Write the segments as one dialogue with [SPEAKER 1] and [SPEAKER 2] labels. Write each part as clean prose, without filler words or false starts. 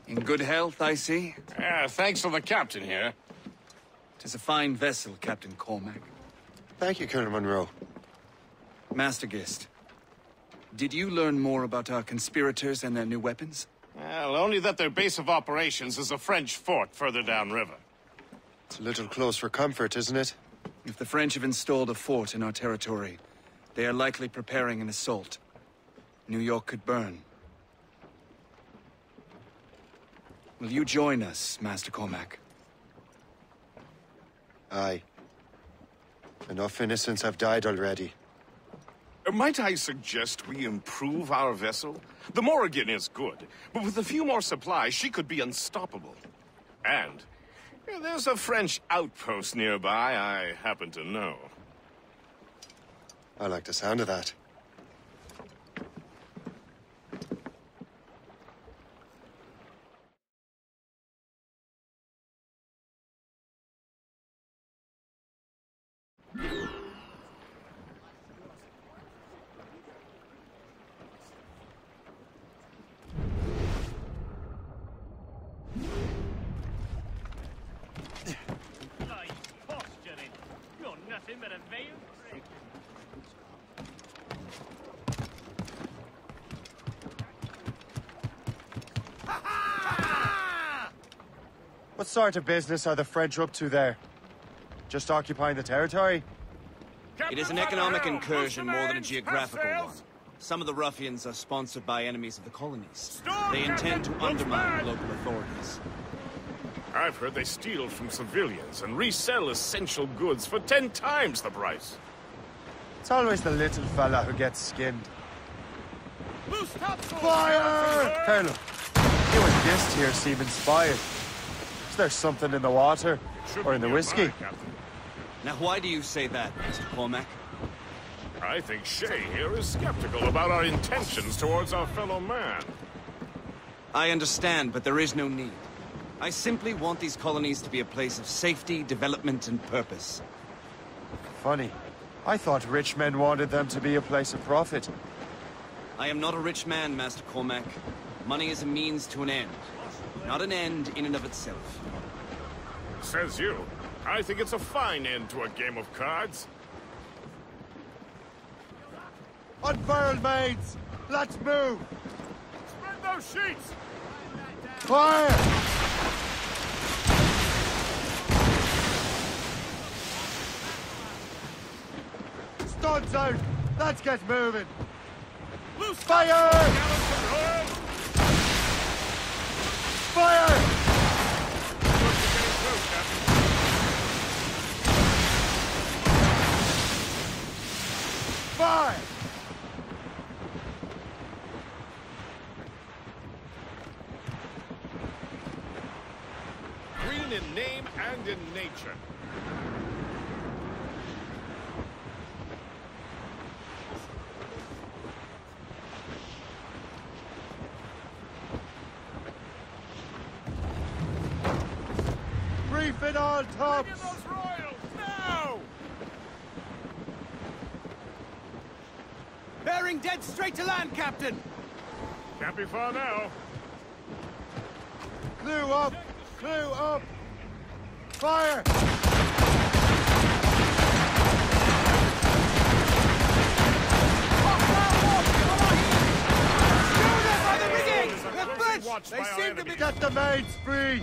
[SPEAKER 1] In good health, I see.
[SPEAKER 2] Thanks to the captain here.
[SPEAKER 1] 'Tis a fine vessel, Captain Cormac.
[SPEAKER 3] Thank you, Colonel Monroe.
[SPEAKER 1] Master Gist, did you learn more about our conspirators and their new weapons?
[SPEAKER 2] Well, only that their base of operations is a French fort further downriver.
[SPEAKER 3] It's a little close for comfort, isn't it?
[SPEAKER 1] If the French have installed a fort in our territory, they are likely preparing an assault. New York could burn. Will you join us, Master Cormac?
[SPEAKER 3] Aye. Enough innocents have died already.
[SPEAKER 2] Might I suggest we improve our vessel? The Morrigan is good, but with a few more supplies, she could be unstoppable. And there's a French outpost nearby I happen to know.
[SPEAKER 3] I like the sound of that.
[SPEAKER 4] You're nothing but a veiled trick.
[SPEAKER 3] What sort of business are the French up to there? Just occupying the territory?
[SPEAKER 1] It is an economic incursion more than a geographical one. Some of the ruffians are sponsored by enemies of the colonies. They intend to undermine local authorities.
[SPEAKER 2] I've heard they steal from civilians and resell essential goods for 10 times the price.
[SPEAKER 3] It's always the little fella who gets skinned.
[SPEAKER 2] Loose topsail!
[SPEAKER 3] Fire! Colonel, you and Gist here seem inspired. Is there something in the water? Or in the whiskey?
[SPEAKER 1] Now why do you say that, Mr. Cormac?
[SPEAKER 2] I think Shay here is skeptical about our intentions towards our fellow man.
[SPEAKER 1] I understand, but there is no need. I simply want these colonies to be a place of safety, development, and purpose.
[SPEAKER 3] Funny. I thought rich men wanted them to be a place of profit.
[SPEAKER 1] I am not a rich man, Master Cormac. Money is a means to an end, not an end in and of itself.
[SPEAKER 2] Says you. I think it's a fine end to a game of cards.
[SPEAKER 3] Unfurled, mates! Let's move!
[SPEAKER 2] Spread those sheets!
[SPEAKER 3] Fire! Studs out! Let's get moving!
[SPEAKER 2] Loose
[SPEAKER 3] Fire! Fire! Fire!
[SPEAKER 2] Green in name and in nature.
[SPEAKER 3] Reef it all tops!
[SPEAKER 2] Bring in those royals, now!
[SPEAKER 1] Bearing dead straight to land, Captain!
[SPEAKER 2] Can't be far now.
[SPEAKER 3] Clue up! Clue up! Fire!
[SPEAKER 2] They seem to be...
[SPEAKER 3] Get the mates free!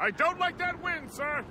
[SPEAKER 2] I don't like that wind, sir!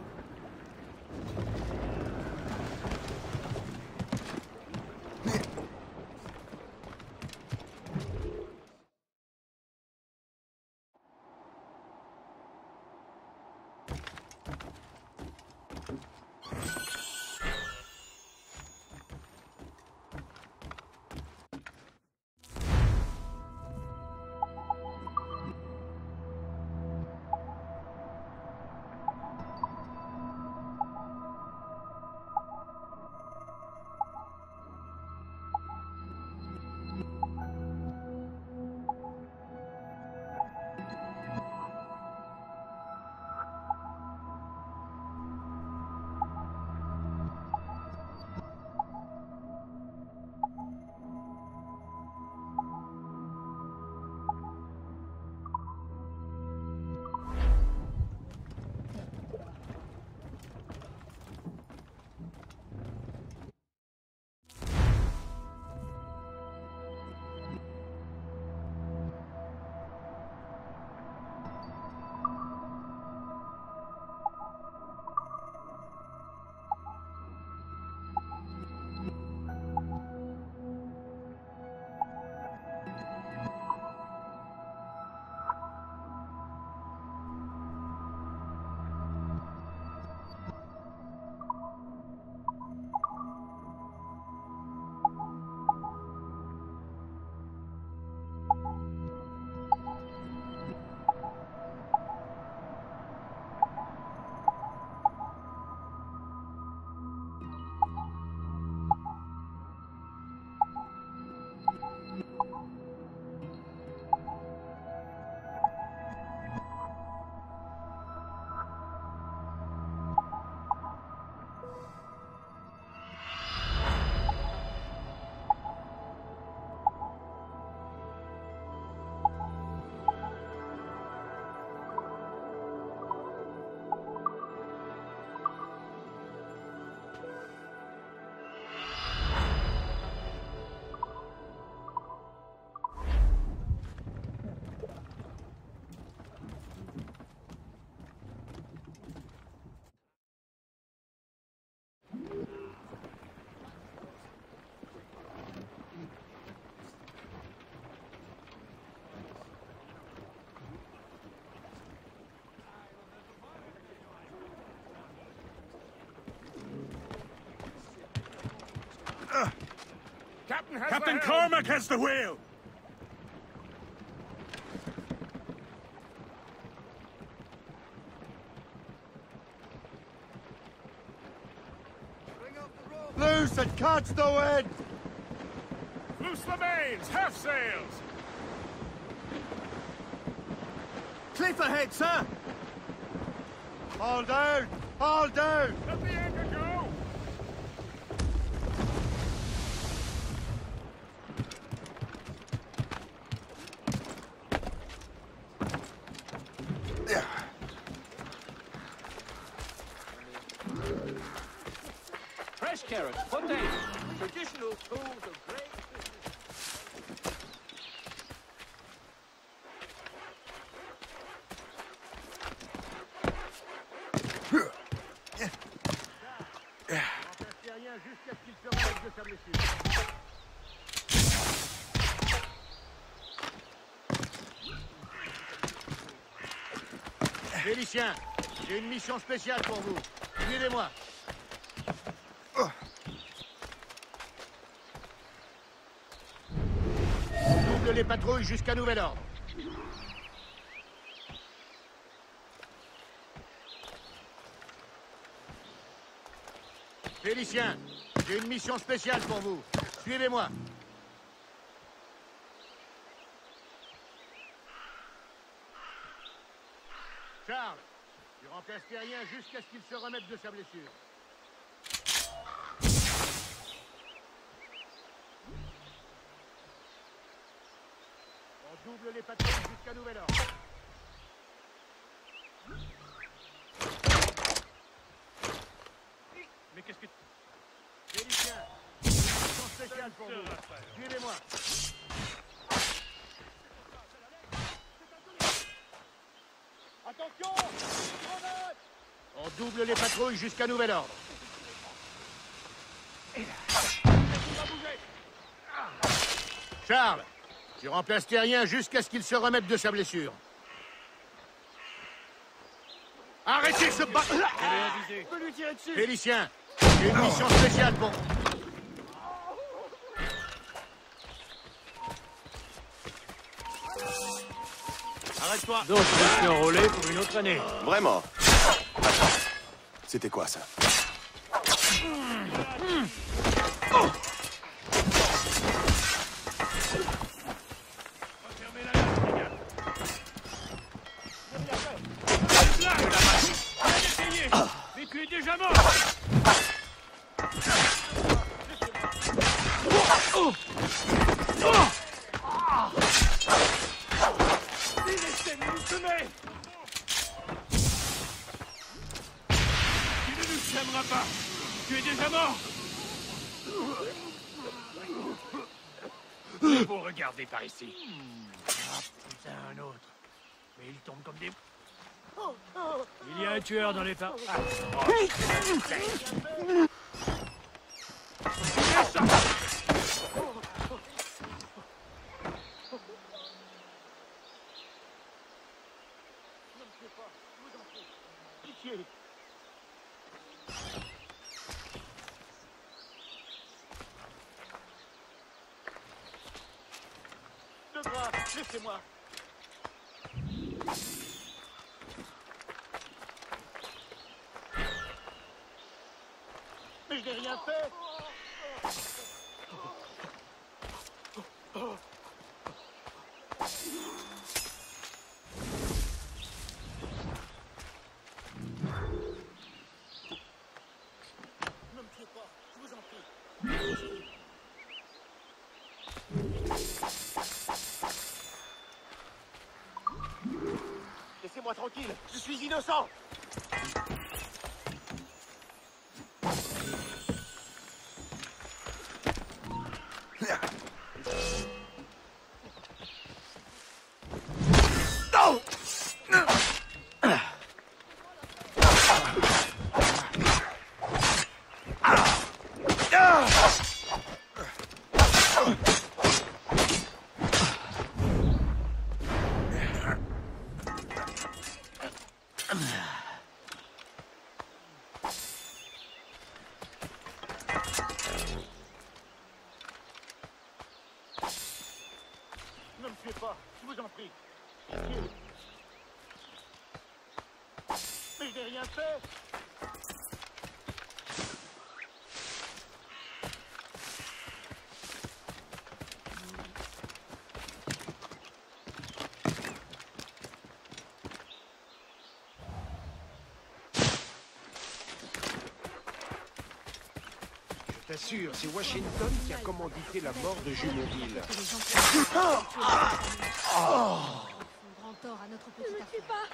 [SPEAKER 5] Captain Cormac has the wheel!
[SPEAKER 3] Loose and catch the wind!
[SPEAKER 2] Loose the mains! Half sails!
[SPEAKER 3] Cliff ahead, sir! All down! All down!
[SPEAKER 2] Let the anchor go!
[SPEAKER 6] Fresh carrots, potatoes, traditional tools of great
[SPEAKER 7] Félicien, j'ai une mission spéciale pour vous. Suivez-moi. On double les patrouilles jusqu'à nouvel ordre. Félicien, j'ai une mission spéciale pour vous. Suivez-moi. Charles, tu remplaces Terrien jusqu'à ce qu'il se remette de sa blessure. On double les patrouilles jusqu'à nouvel ordre.
[SPEAKER 4] Mais qu'est-ce que...
[SPEAKER 7] Félicien, une mission spéciale pour vous. Suivez-moi.
[SPEAKER 3] Attention!
[SPEAKER 7] On double les patrouilles jusqu'à nouvel ordre. Charles, tu remplaces Terrien jusqu'à ce qu'il se remette de sa blessure. Arrêtez ce bas...
[SPEAKER 6] Je peux lui tirer dessus.
[SPEAKER 7] Félicien, j'ai une mission spéciale pour...
[SPEAKER 6] Arrête-toi. Donc, je suis enrôlé pour une autre année.
[SPEAKER 8] Vraiment? Attends. C'était quoi, ça?
[SPEAKER 6] Mais tu es déjà mort. Pas. Tu es déjà mort. Il faut regarder par ici. Ah, putain, un autre. Mais il tombe comme des... Il y a un tueur dans les pas. Ah.
[SPEAKER 7] Laissez-moi. Mais je n'ai rien fait. Ne me tuez pas, je vous en prie. Laissez-moi tranquille, je suis innocent. Ne me tuez pas, je vous en prie. Mais je n'ai rien fait.
[SPEAKER 9] Je t'assure, c'est Washington qui a commandité la mort de Jumonville.
[SPEAKER 10] Font grand tort à notre petite affaire.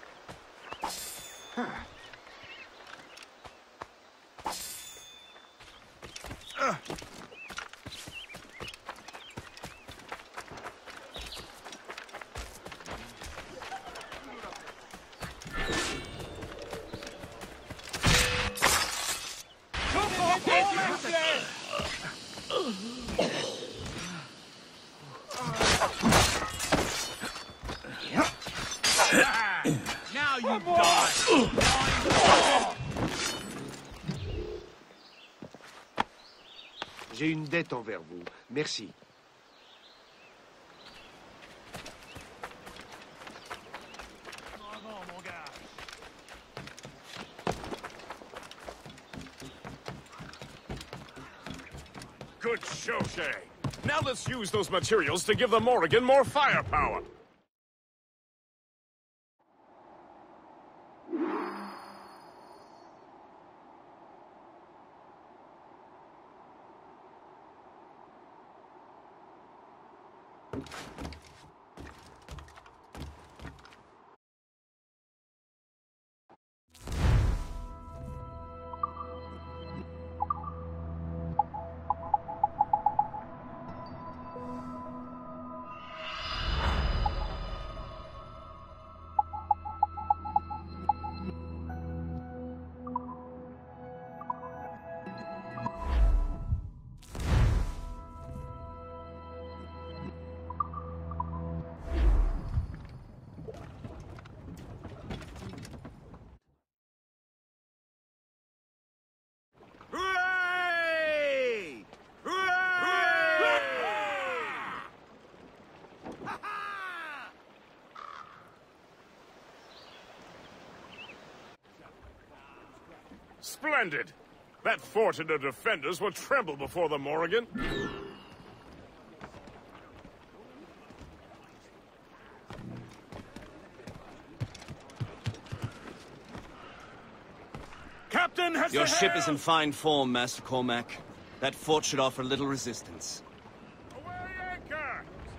[SPEAKER 6] Now you die.
[SPEAKER 9] J'ai une dette envers vous. Merci.
[SPEAKER 6] Bravo, mon gars.
[SPEAKER 2] Good show, Shay. Now let's use those materials to give the Morrigan more firepower. Splendid! That fort and the defenders will tremble before the Morrigan.
[SPEAKER 5] Captain has
[SPEAKER 1] Your
[SPEAKER 5] the
[SPEAKER 1] ship is
[SPEAKER 5] helm!
[SPEAKER 1] in fine form, Master Cormac. That fort should offer little resistance.
[SPEAKER 2] Away anchor!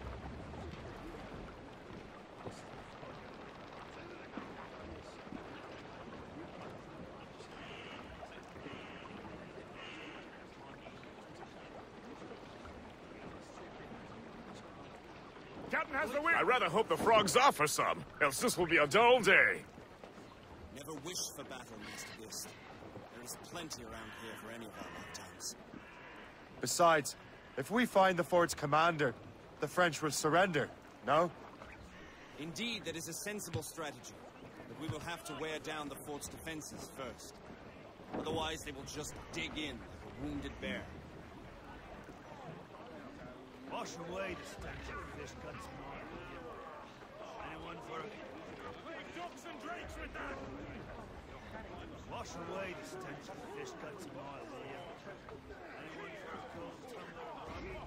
[SPEAKER 5] Captain has the wind!
[SPEAKER 2] I rather hope the frogs offer some, else this will be a dull day.
[SPEAKER 1] Never wish for battle, Master Gist. There is plenty around here for any of our lifetimes.
[SPEAKER 3] Besides, if we find the fort's commander, the French will surrender, no?
[SPEAKER 1] Indeed, that is a sensible strategy. But we will have to wear down the fort's defenses first. Otherwise, they will just dig in like a wounded bear.
[SPEAKER 6] Wash away the stench of fish guts and oil. Anyone for a...
[SPEAKER 5] Ducks and drakes with that!
[SPEAKER 6] Wash away the stench of fish guts and oil, will you? Anyone for a cold tumbler of grog?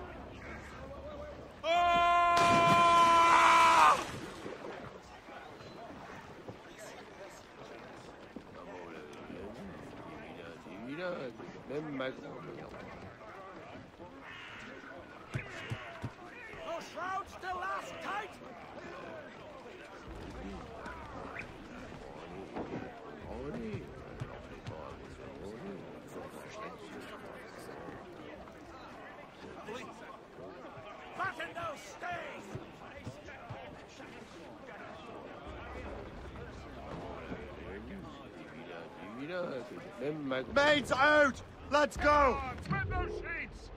[SPEAKER 5] Those shrouds still last tight! Fasten those stays!
[SPEAKER 3] Mates out! Let's go!
[SPEAKER 2] Spread those sheets!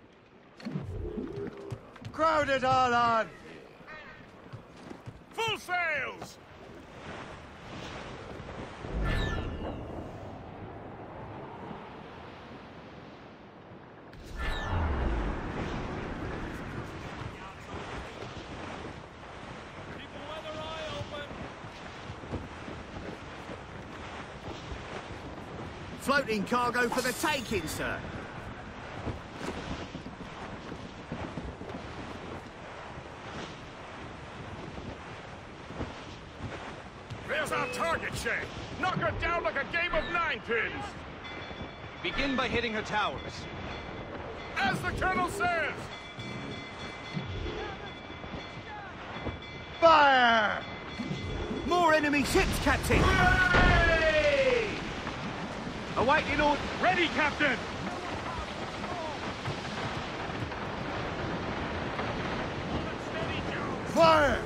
[SPEAKER 3] Crowd it all on!
[SPEAKER 2] Full sails!
[SPEAKER 11] Floating cargo for the taking, sir.
[SPEAKER 2] There's our target, Shay. Knock her down like a game of ninepins.
[SPEAKER 1] Begin by hitting her towers.
[SPEAKER 2] As the colonel says.
[SPEAKER 3] Fire!
[SPEAKER 11] More enemy ships, Captain! Awaiting order.
[SPEAKER 5] Ready, Captain!
[SPEAKER 3] Fire!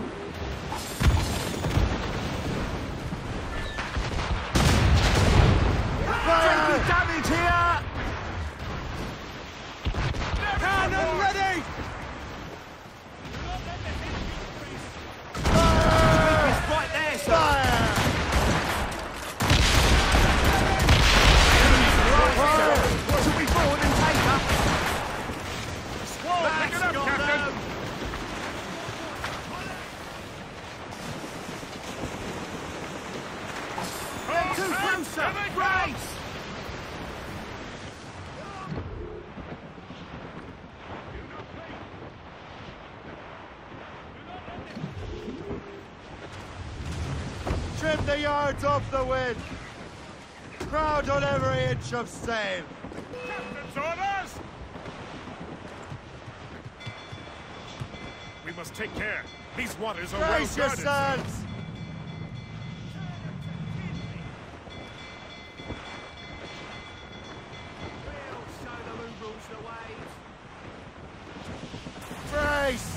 [SPEAKER 11] Taking damage here!
[SPEAKER 3] Cannon ready!
[SPEAKER 11] It's right there, sir!
[SPEAKER 3] Fire!
[SPEAKER 11] Should we forward and take her?
[SPEAKER 2] Squall, pick it up, Captain!
[SPEAKER 11] Too close, sir! Brace!
[SPEAKER 3] Trim the yards off the wind! Crowd on every inch of sail!
[SPEAKER 2] Captain's orders! We must take care. These waters are well
[SPEAKER 3] Brace
[SPEAKER 2] guarded.
[SPEAKER 3] yourselves! Brace!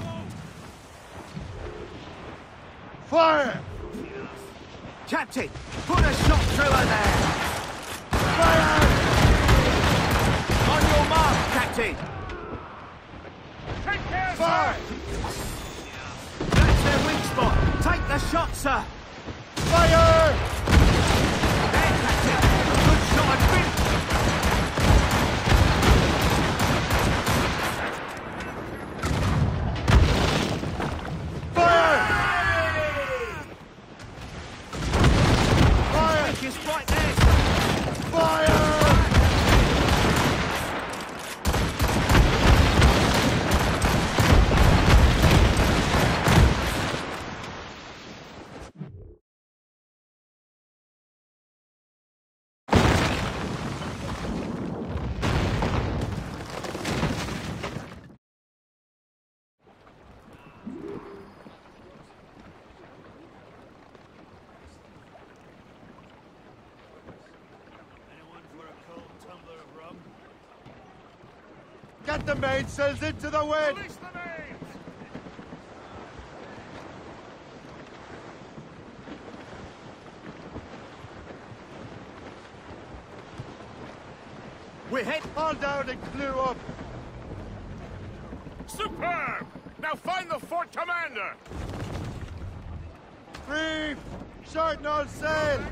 [SPEAKER 3] Fire!
[SPEAKER 11] Captain, put a shot through her there!
[SPEAKER 3] Fire!
[SPEAKER 11] On your mark, Captain!
[SPEAKER 2] Take care,
[SPEAKER 3] Fire!
[SPEAKER 11] That's their weak spot! Take the shot, sir!
[SPEAKER 3] Fire!
[SPEAKER 11] There, Captain! Good shot and finish!
[SPEAKER 3] Fire! Fire!
[SPEAKER 11] It's right there, sir!
[SPEAKER 3] Get the mainsails into the wind!
[SPEAKER 5] Release the mains!
[SPEAKER 11] We're head.
[SPEAKER 3] All down and clew up!
[SPEAKER 5] Superb! Now find the fort commander!
[SPEAKER 3] Reef! Shorten all sail!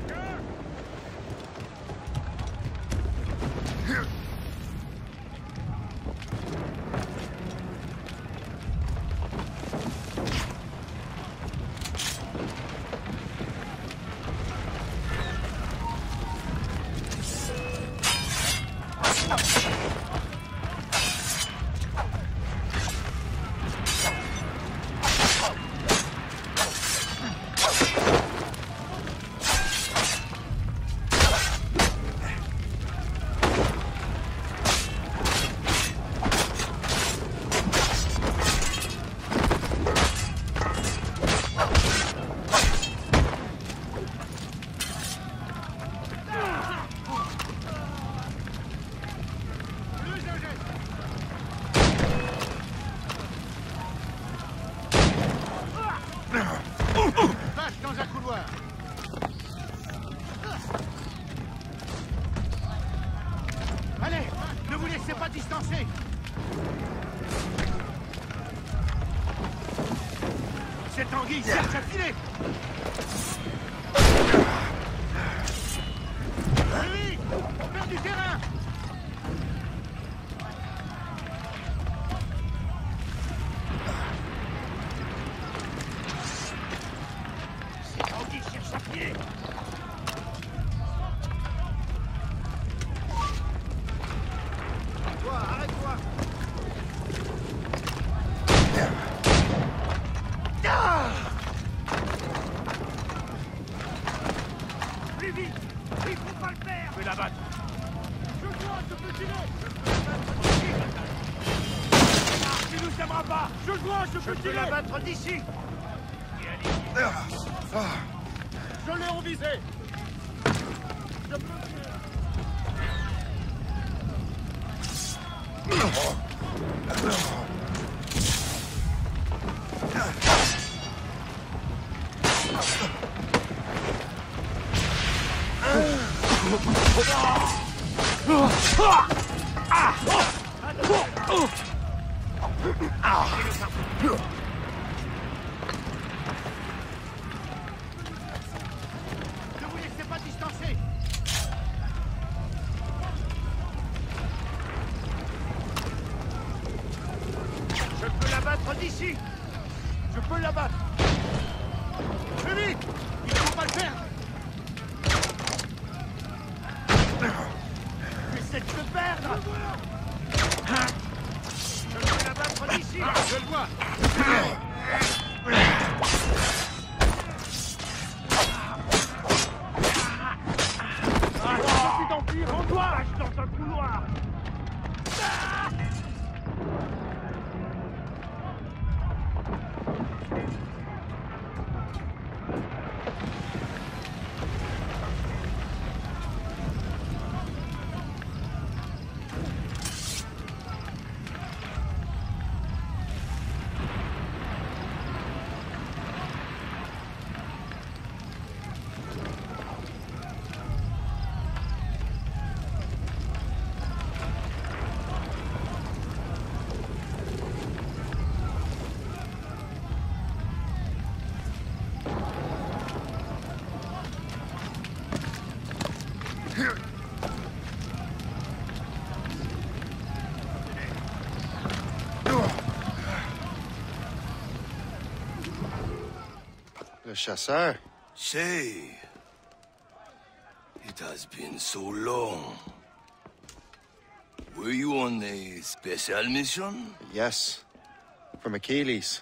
[SPEAKER 11] Vache dans un couloir. Allez, ne vous laissez pas distancer. Cette anguille cherche à filer. Vite, on perd du terrain. Cette anguille cherche à filer. Toi, arrête-toi.
[SPEAKER 5] Plus vite! Il faut pas le faire!
[SPEAKER 6] Je vais la battre.
[SPEAKER 5] Je vois ce petit nez!
[SPEAKER 6] Tu nous aimeras pas.
[SPEAKER 5] Je vois ce
[SPEAKER 6] Je
[SPEAKER 5] petit
[SPEAKER 6] peux la
[SPEAKER 5] nez!
[SPEAKER 6] battre d'ici.
[SPEAKER 5] Je l'ai en visée! Je peux...
[SPEAKER 11] Ne vous laissez pas distancer.
[SPEAKER 6] Je peux la battre d'ici.
[SPEAKER 11] Je peux la battre. Plus vite. Il ne faut pas le perdre. Essaie de te perdre.
[SPEAKER 6] Je peux la battre d'ici.
[SPEAKER 11] Je le vois.
[SPEAKER 6] Petit d'empire, on doit. Dans un couloir.
[SPEAKER 3] Le chasseur.
[SPEAKER 8] Say, it has been so long. Were you on a special mission?
[SPEAKER 3] Yes. From Achilles.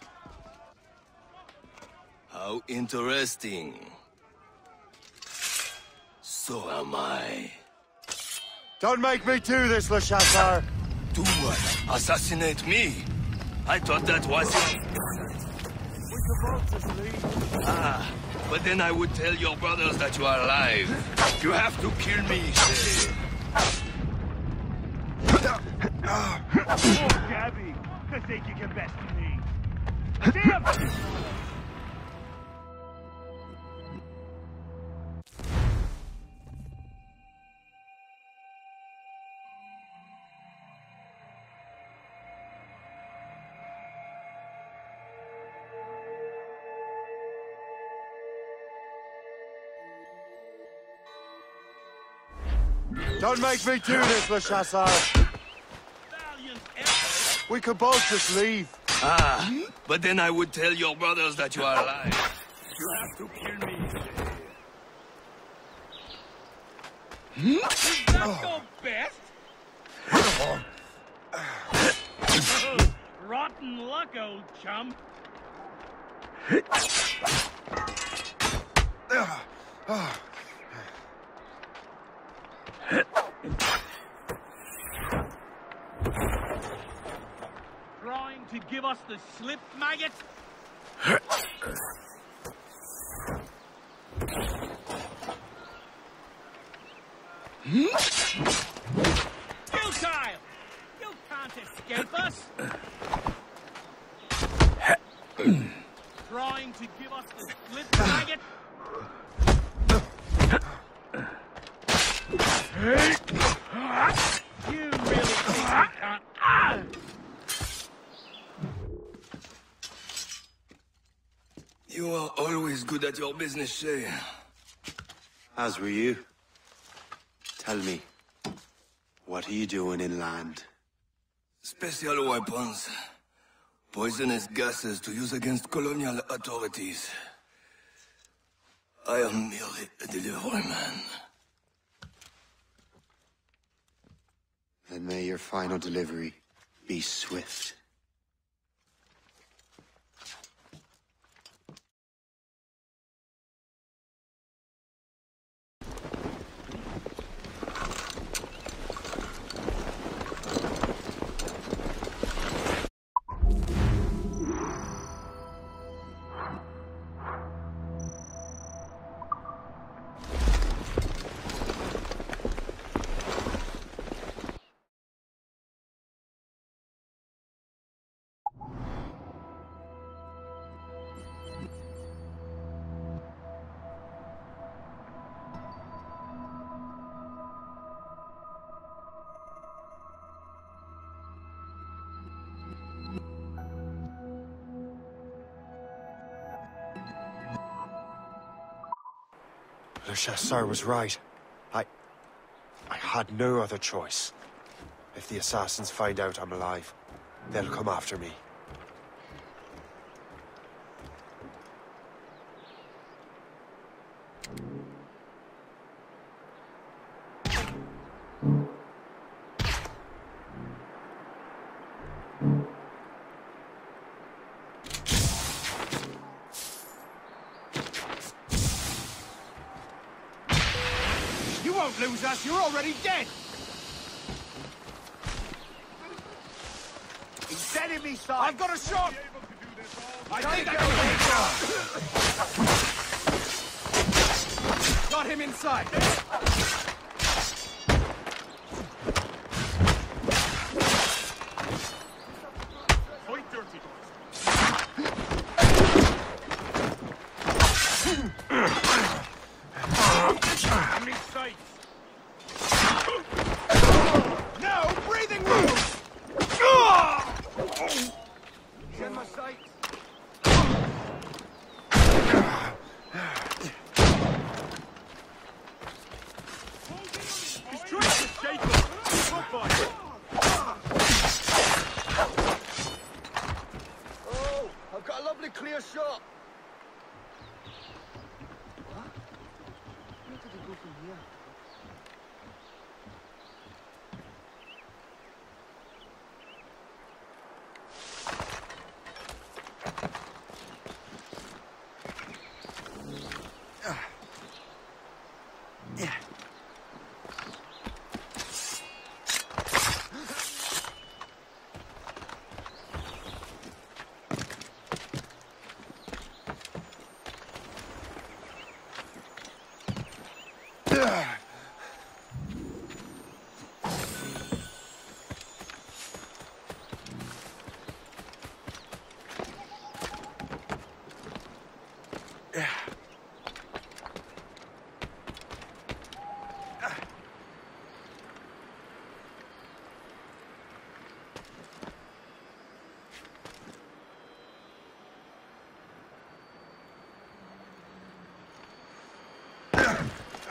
[SPEAKER 8] How interesting. So am I.
[SPEAKER 3] Don't make me do this, Le Chasseur!
[SPEAKER 8] Do what? Assassinate me? I thought that was it. Ah, but then I would tell your brothers that you are alive. You have to kill me, say.
[SPEAKER 5] Gabby, que c'est qui can best me? Damn!
[SPEAKER 3] Don't make me do this, Le Chasseur. We could both just leave.
[SPEAKER 8] Ah, but then I would tell your brothers that you are alive.
[SPEAKER 6] You have to kill me today.
[SPEAKER 4] Is that your best? Rotten luck, old chum. Trying to give us the slip, maggot? Futile! You can't escape us! Trying to give us the slip, maggot? You really think we can't...
[SPEAKER 8] You are always good at your business, Shay.
[SPEAKER 12] As were you. Tell me, what are you doing inland?
[SPEAKER 8] Special weapons. Poisonous gases to use against colonial authorities. I am merely a delivery man.
[SPEAKER 12] Then may your final delivery be swift.
[SPEAKER 3] Le Chasseur was right. I had no other choice. If the assassins find out I'm alive, they'll come after me.
[SPEAKER 11] You won't lose us, you're already dead! He's dead in me side! I've got a shot! I think I can... Got him inside!
[SPEAKER 5] Point dirty. I'm in sight.
[SPEAKER 11] No breathing room! Send my sight.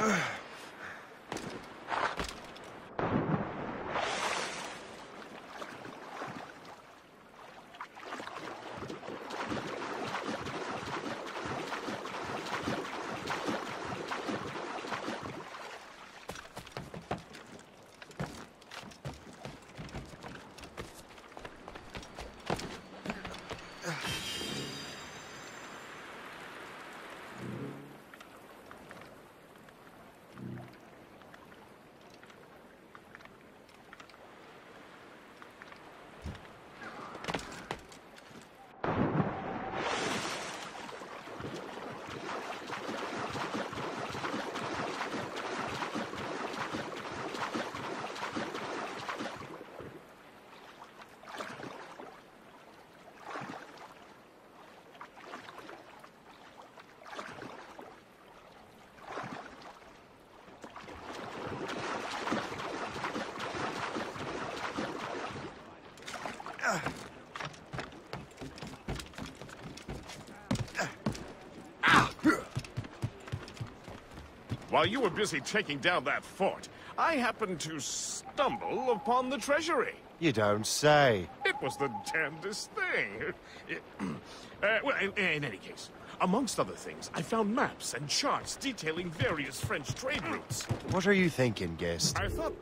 [SPEAKER 2] While you were busy taking down that fort, I happened to stumble upon the treasury.
[SPEAKER 3] You don't say.
[SPEAKER 2] It was the damnedest thing. Well, in any case, amongst other things, I found maps and charts detailing various French trade routes.
[SPEAKER 3] What are you thinking, guest?
[SPEAKER 2] I thought...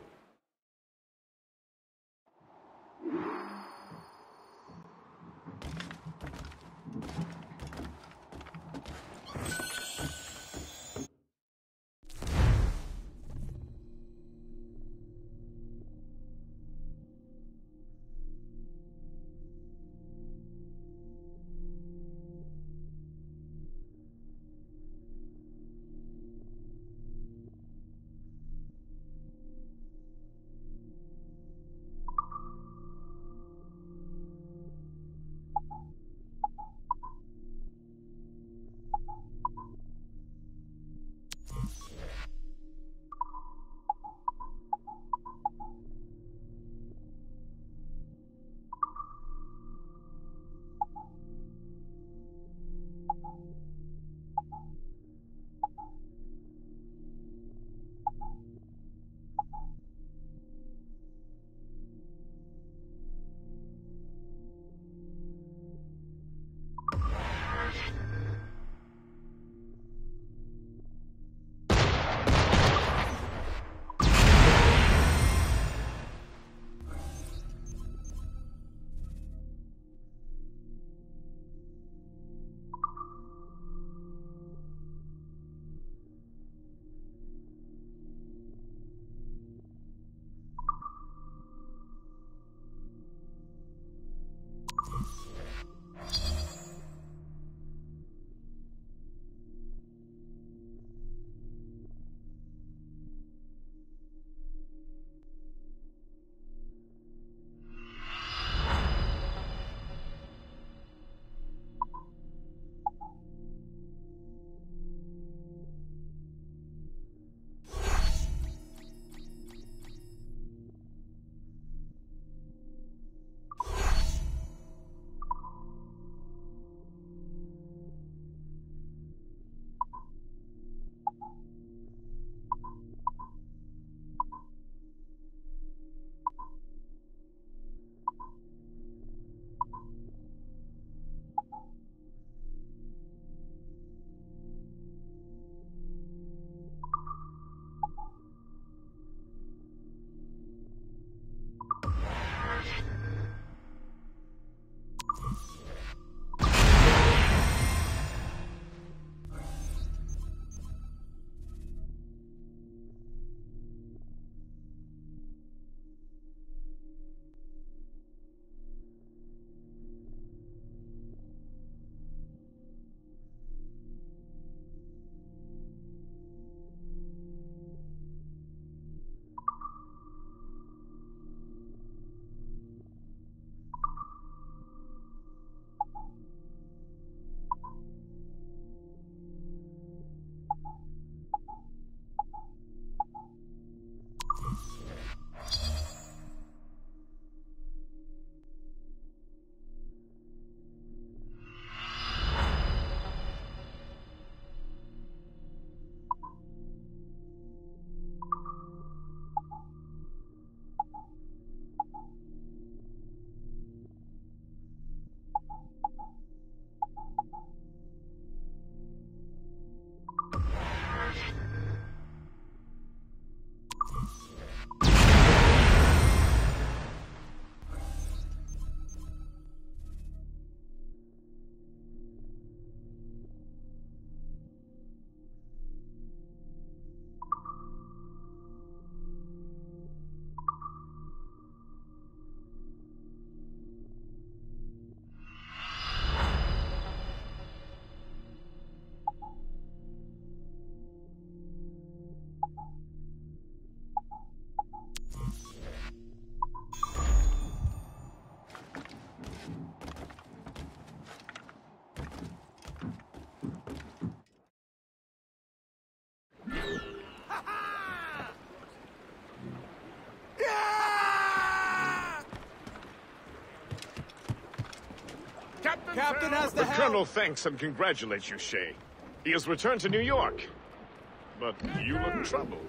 [SPEAKER 13] captain has the helm.
[SPEAKER 2] Colonel thanks and congratulates you, Shay. He has returned to New York. But you look troubled.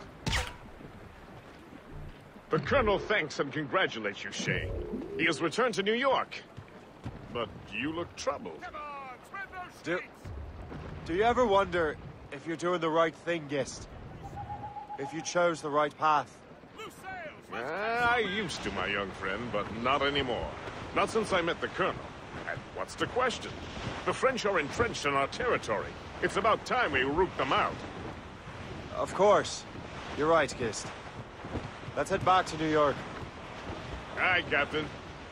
[SPEAKER 2] The Colonel thanks and congratulates you, Shay. He has returned to New York. But you look troubled.
[SPEAKER 3] Do you ever wonder if you're doing the right thing, Gist? If you chose the right path?
[SPEAKER 2] I used to, my young friend, but not anymore. Not since I met the Colonel. And what's the question? The French are entrenched in our territory. It's about time we root them out.
[SPEAKER 3] Of course. You're right, Gist. Let's head back to New York.
[SPEAKER 2] Aye, Captain.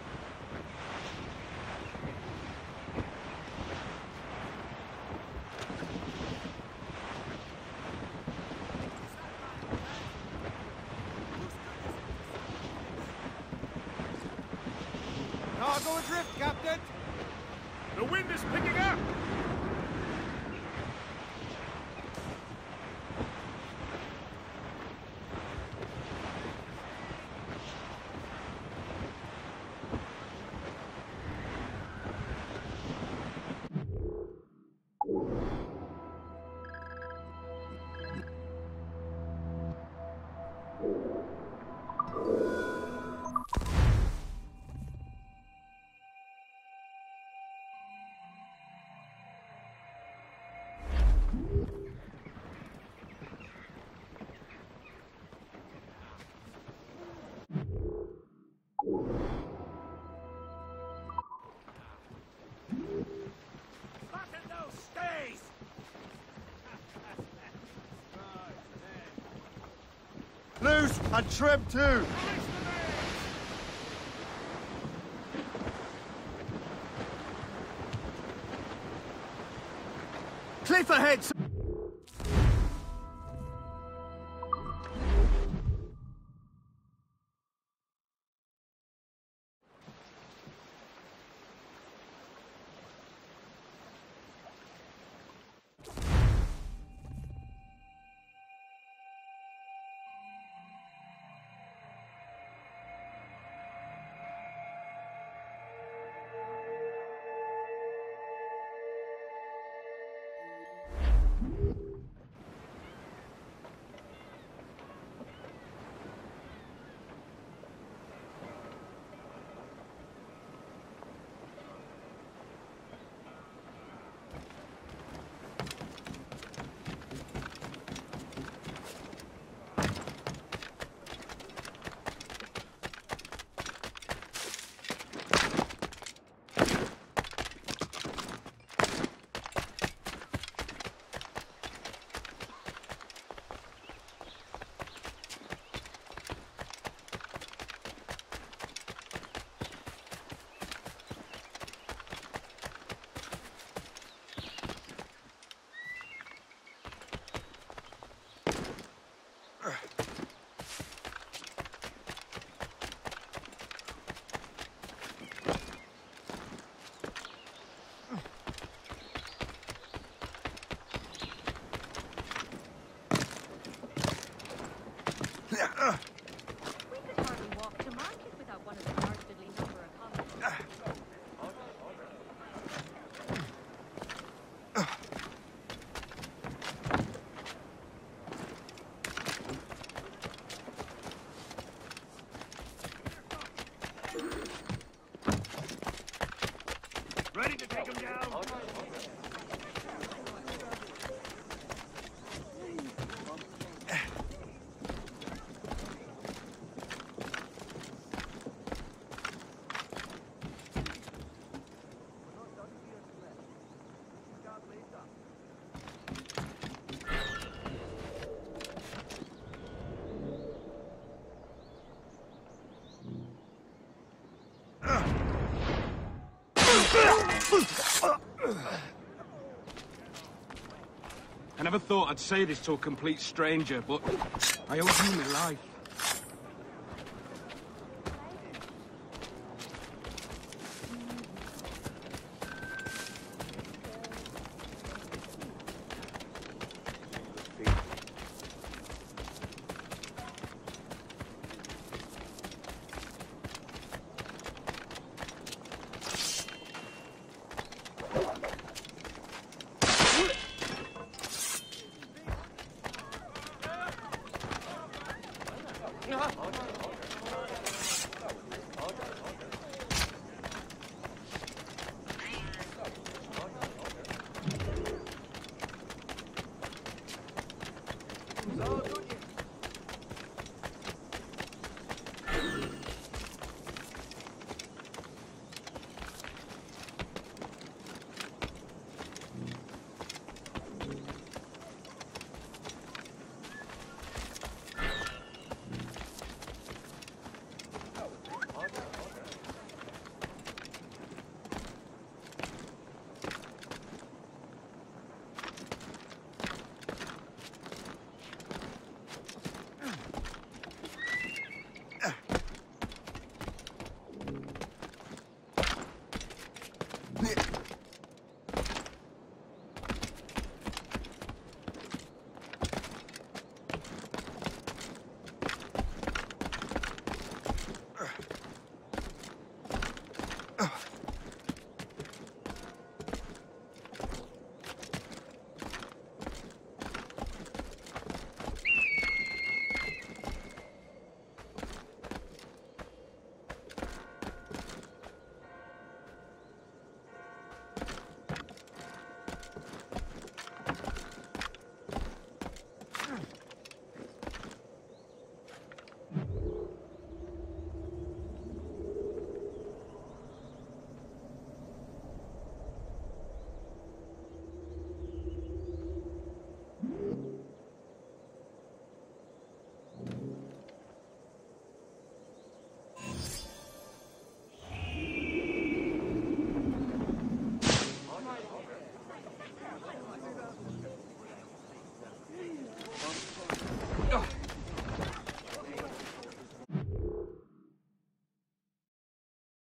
[SPEAKER 13] Cargo adrift, Captain!
[SPEAKER 11] The wind is picking up!
[SPEAKER 3] Loose and trim too!
[SPEAKER 13] Cliff ahead!
[SPEAKER 10] We could hardly walk to market without one of the dastardly number of copies.
[SPEAKER 11] Ready to take him down?
[SPEAKER 13] I never thought I'd say this to a complete stranger, but I owe you my life.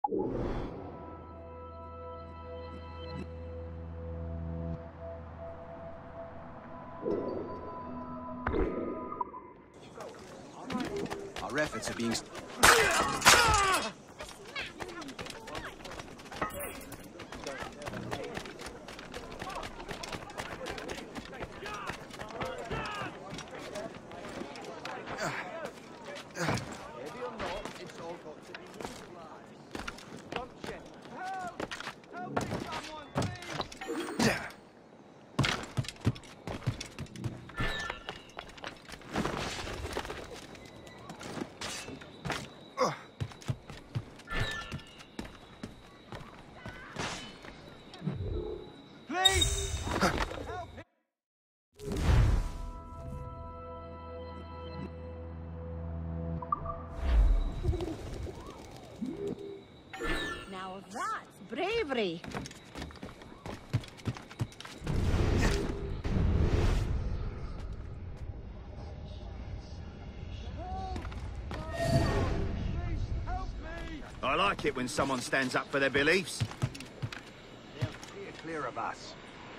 [SPEAKER 1] Our efforts are being...
[SPEAKER 10] Now that's bravery.
[SPEAKER 11] I like it when someone stands up for their beliefs.
[SPEAKER 9] They'll steer clear of us.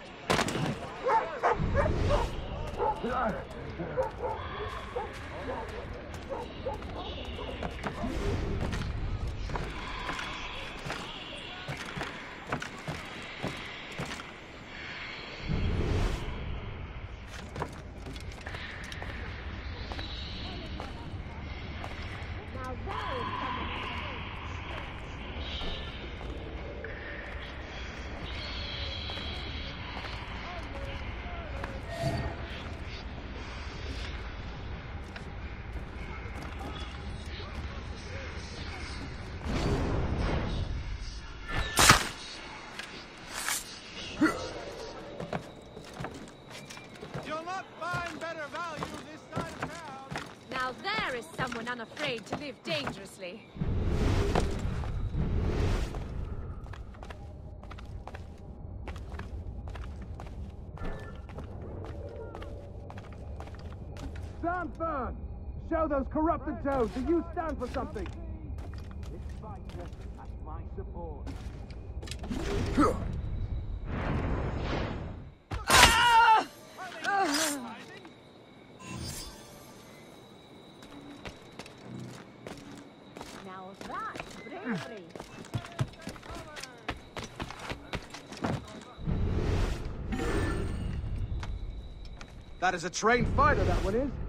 [SPEAKER 10] Now there is someone unafraid to live dangerously.
[SPEAKER 14] Stand firm! Show those corrupted toads that you stand for something! This fighter has my support.
[SPEAKER 10] Now that's bravery.
[SPEAKER 14] That is a trained fighter, that one is.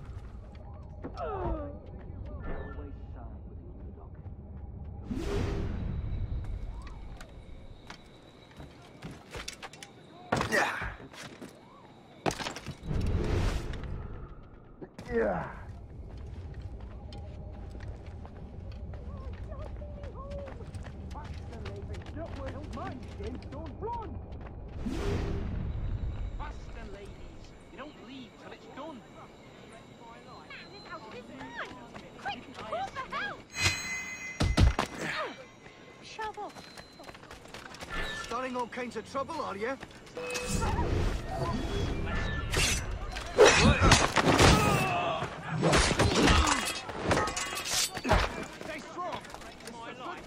[SPEAKER 14] Yeah. Don't mind, James. Don't run.
[SPEAKER 4] Faster, ladies. You don't leave till it's done.
[SPEAKER 10] Quick, call for help! Shove off.
[SPEAKER 11] Starting all kinds of trouble, are you?
[SPEAKER 4] Stay strong. My life.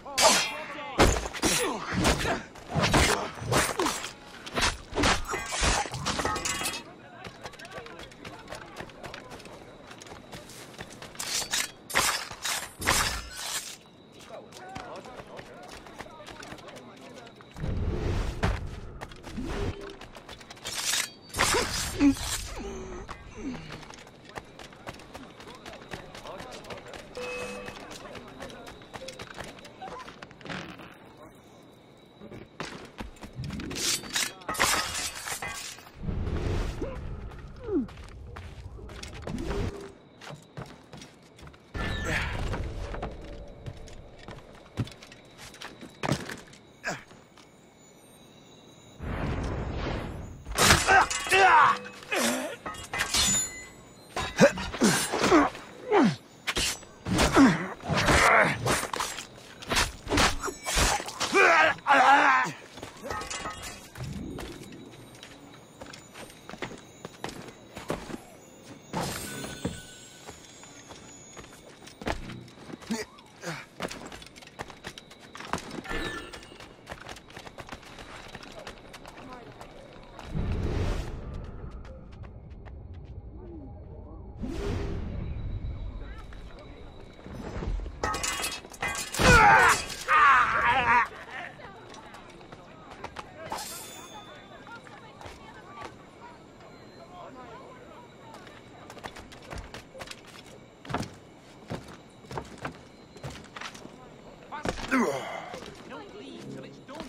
[SPEAKER 4] Don't leave till it's done.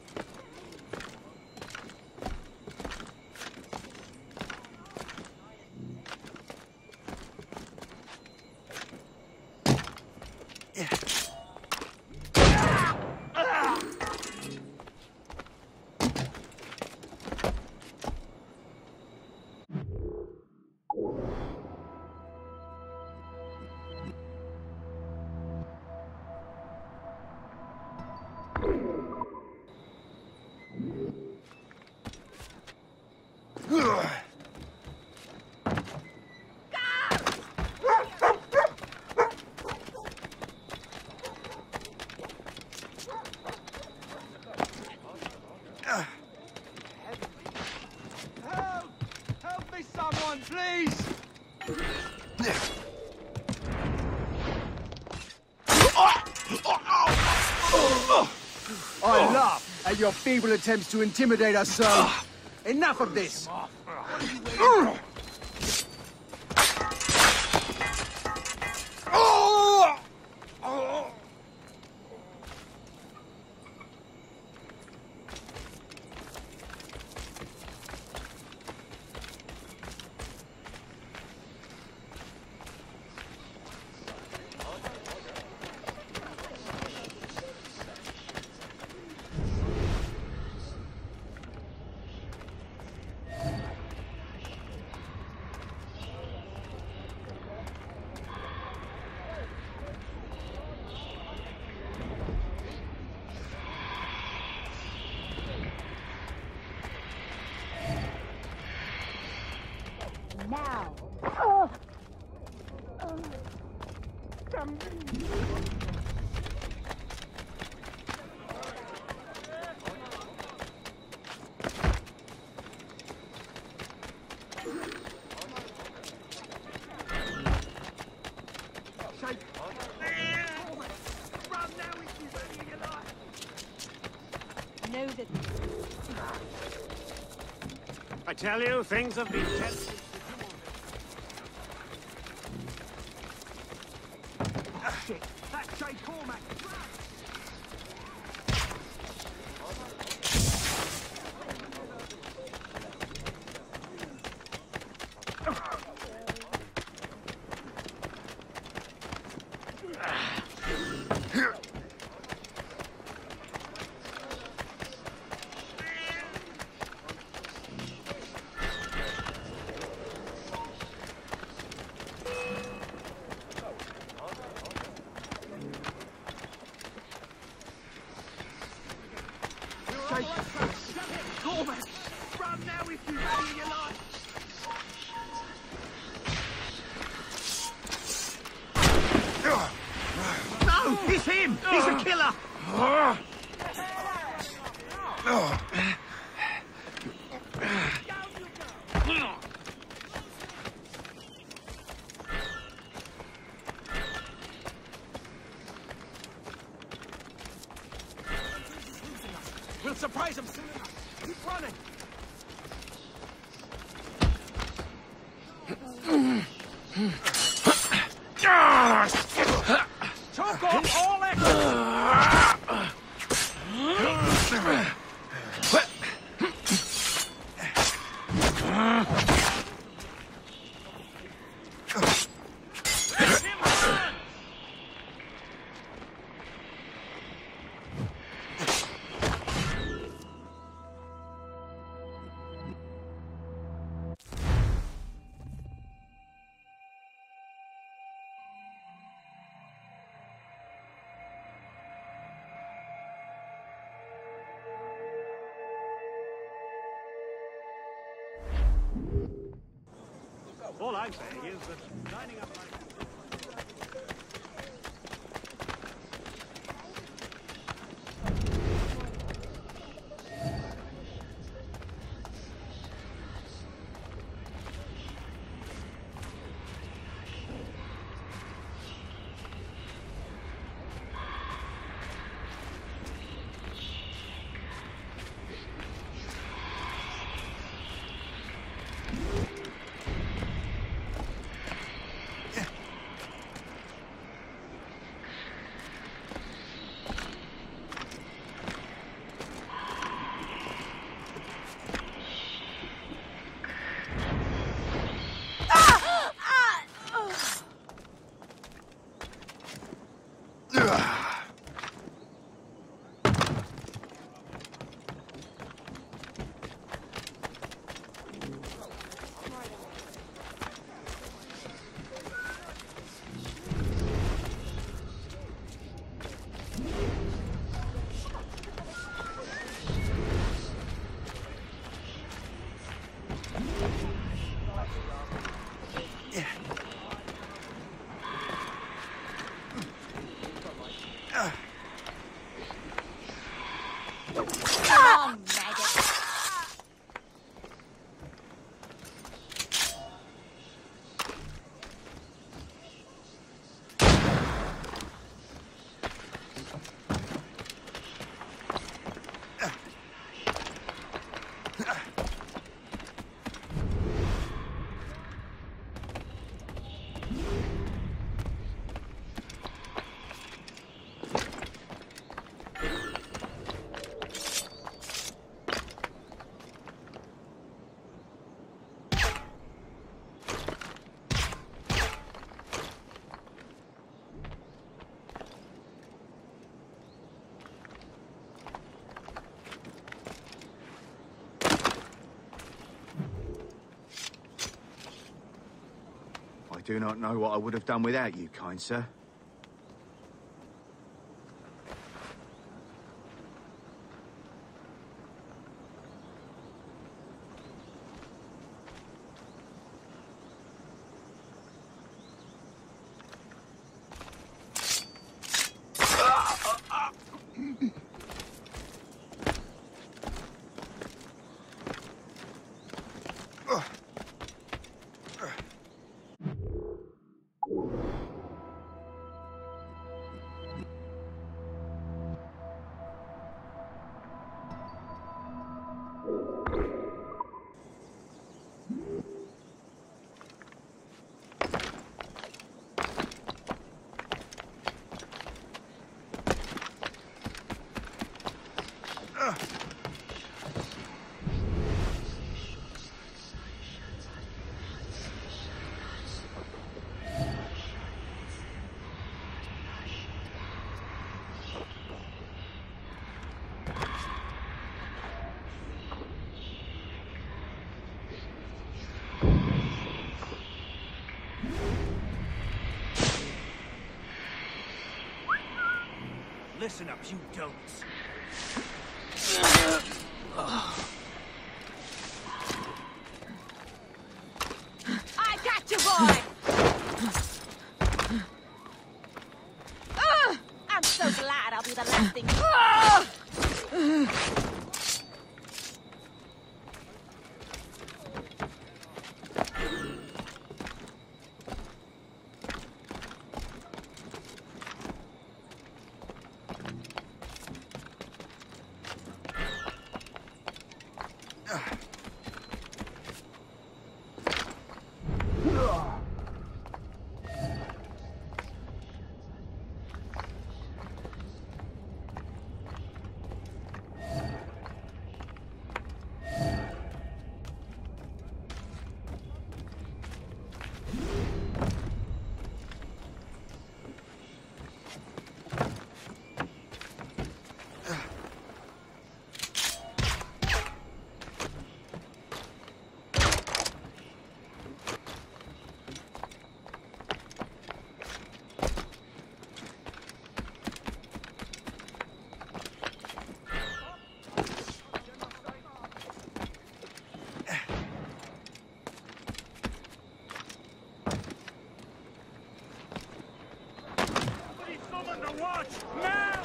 [SPEAKER 14] Help me, someone, please! I laugh at your feeble attempts to intimidate us, sir. Enough of this!
[SPEAKER 10] Now. Know that.
[SPEAKER 6] I tell you, things have been tense.
[SPEAKER 14] Shit, that's Jay Cormac.
[SPEAKER 6] Cormac! Run now if you value your life! No! It's him! He's a killer! We'll surprise him soon enough. Keep running. Choke off all extra. All I'm saying is that lining up like...
[SPEAKER 15] do not know what I would have done without you, kind sir.
[SPEAKER 6] Listen up, you don'ts.
[SPEAKER 10] I got you, boy! I'm so glad I'll be the last thing.
[SPEAKER 6] Watch now!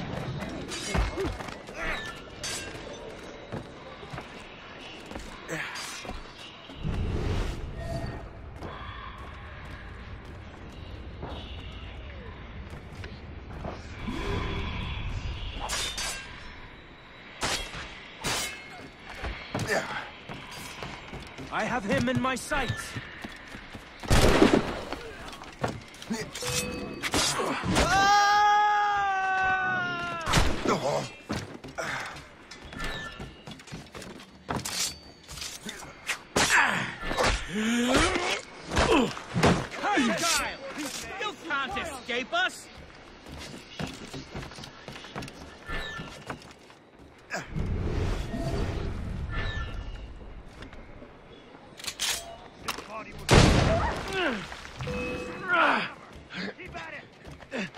[SPEAKER 6] I have him in my sights.
[SPEAKER 4] Kyle, you can't escape us!
[SPEAKER 6] Keep at it!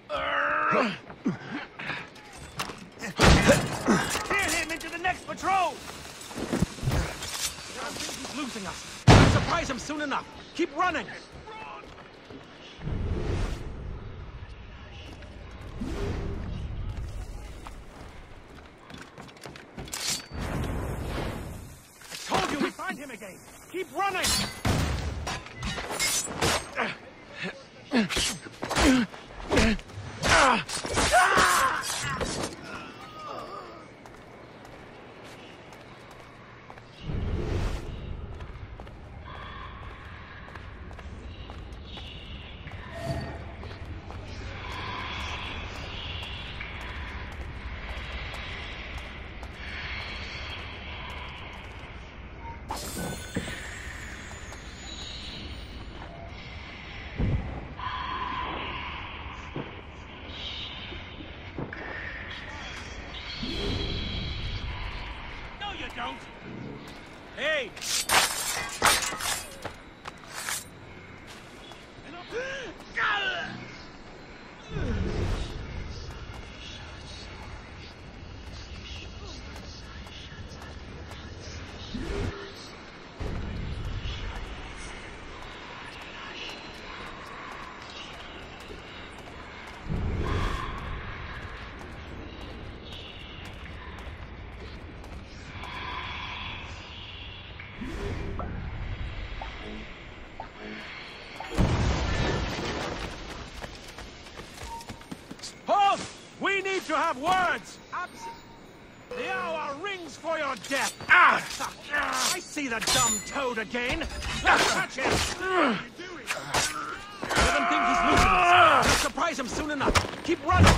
[SPEAKER 6] Steer him into the next patrol!
[SPEAKER 4] He's losing us. We'll surprise him soon enough. Keep running! I told you we'd find him again! Keep running! No, you don't! Hey!
[SPEAKER 6] We need to have words! The hour rings for your death! I see the dumb toad again! Catch him! Let him think he's losing us. We'll surprise him soon enough. Keep running!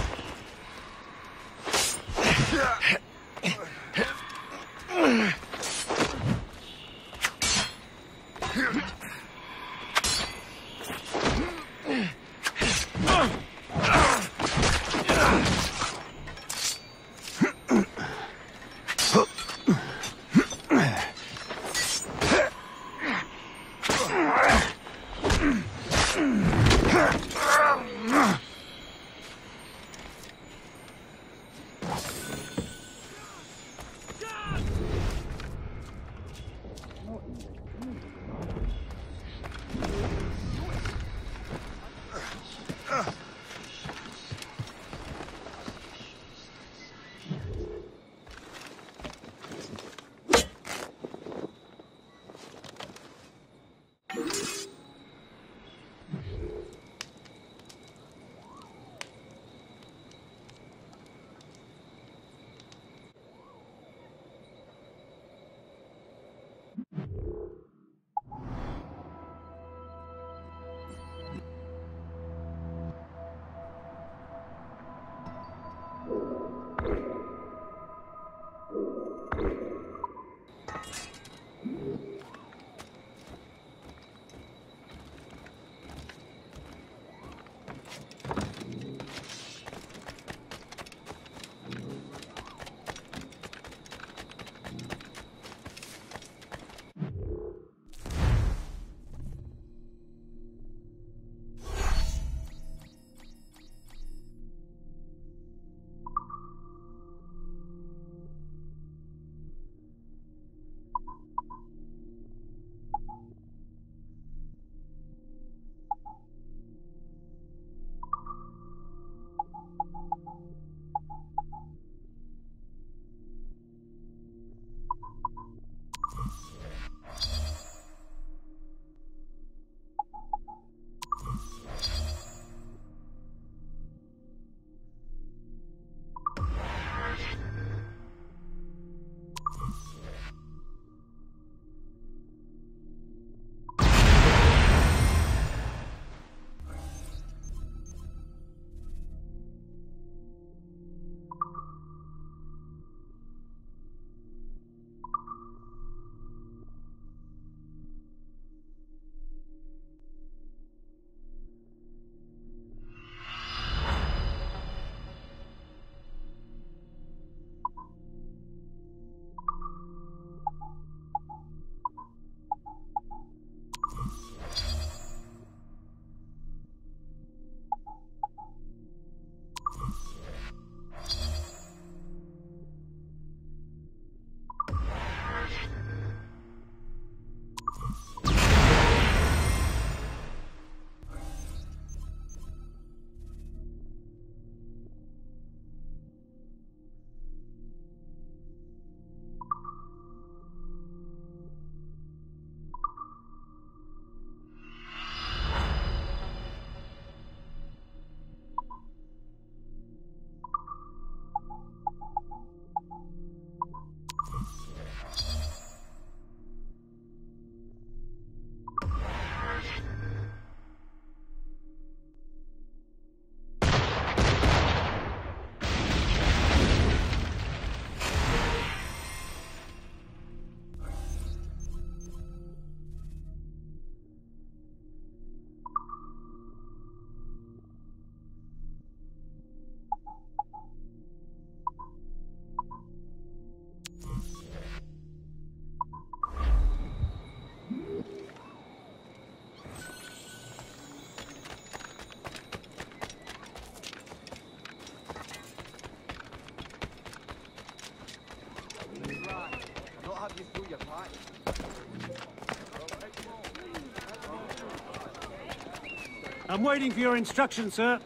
[SPEAKER 6] I'm waiting for your instructions, sir.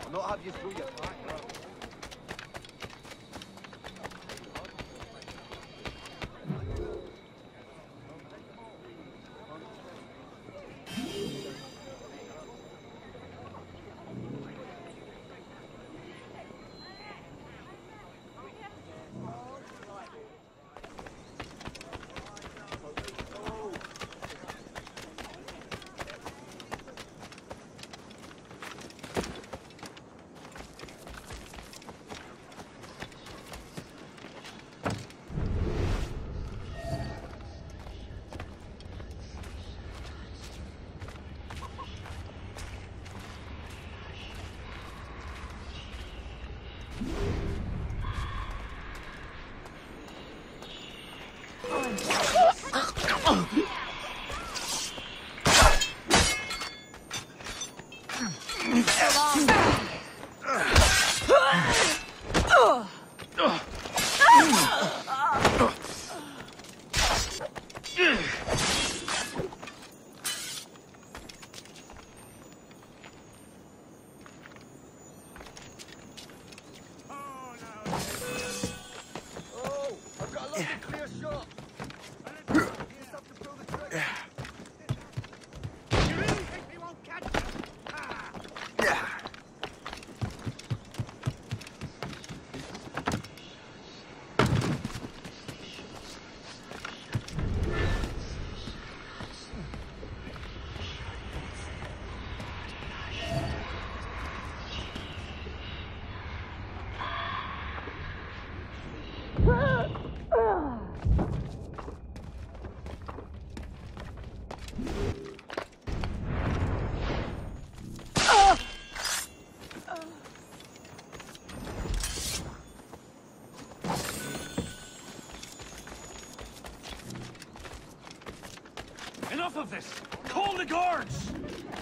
[SPEAKER 9] not have you through your pack.
[SPEAKER 6] Enough of this! Call the guards!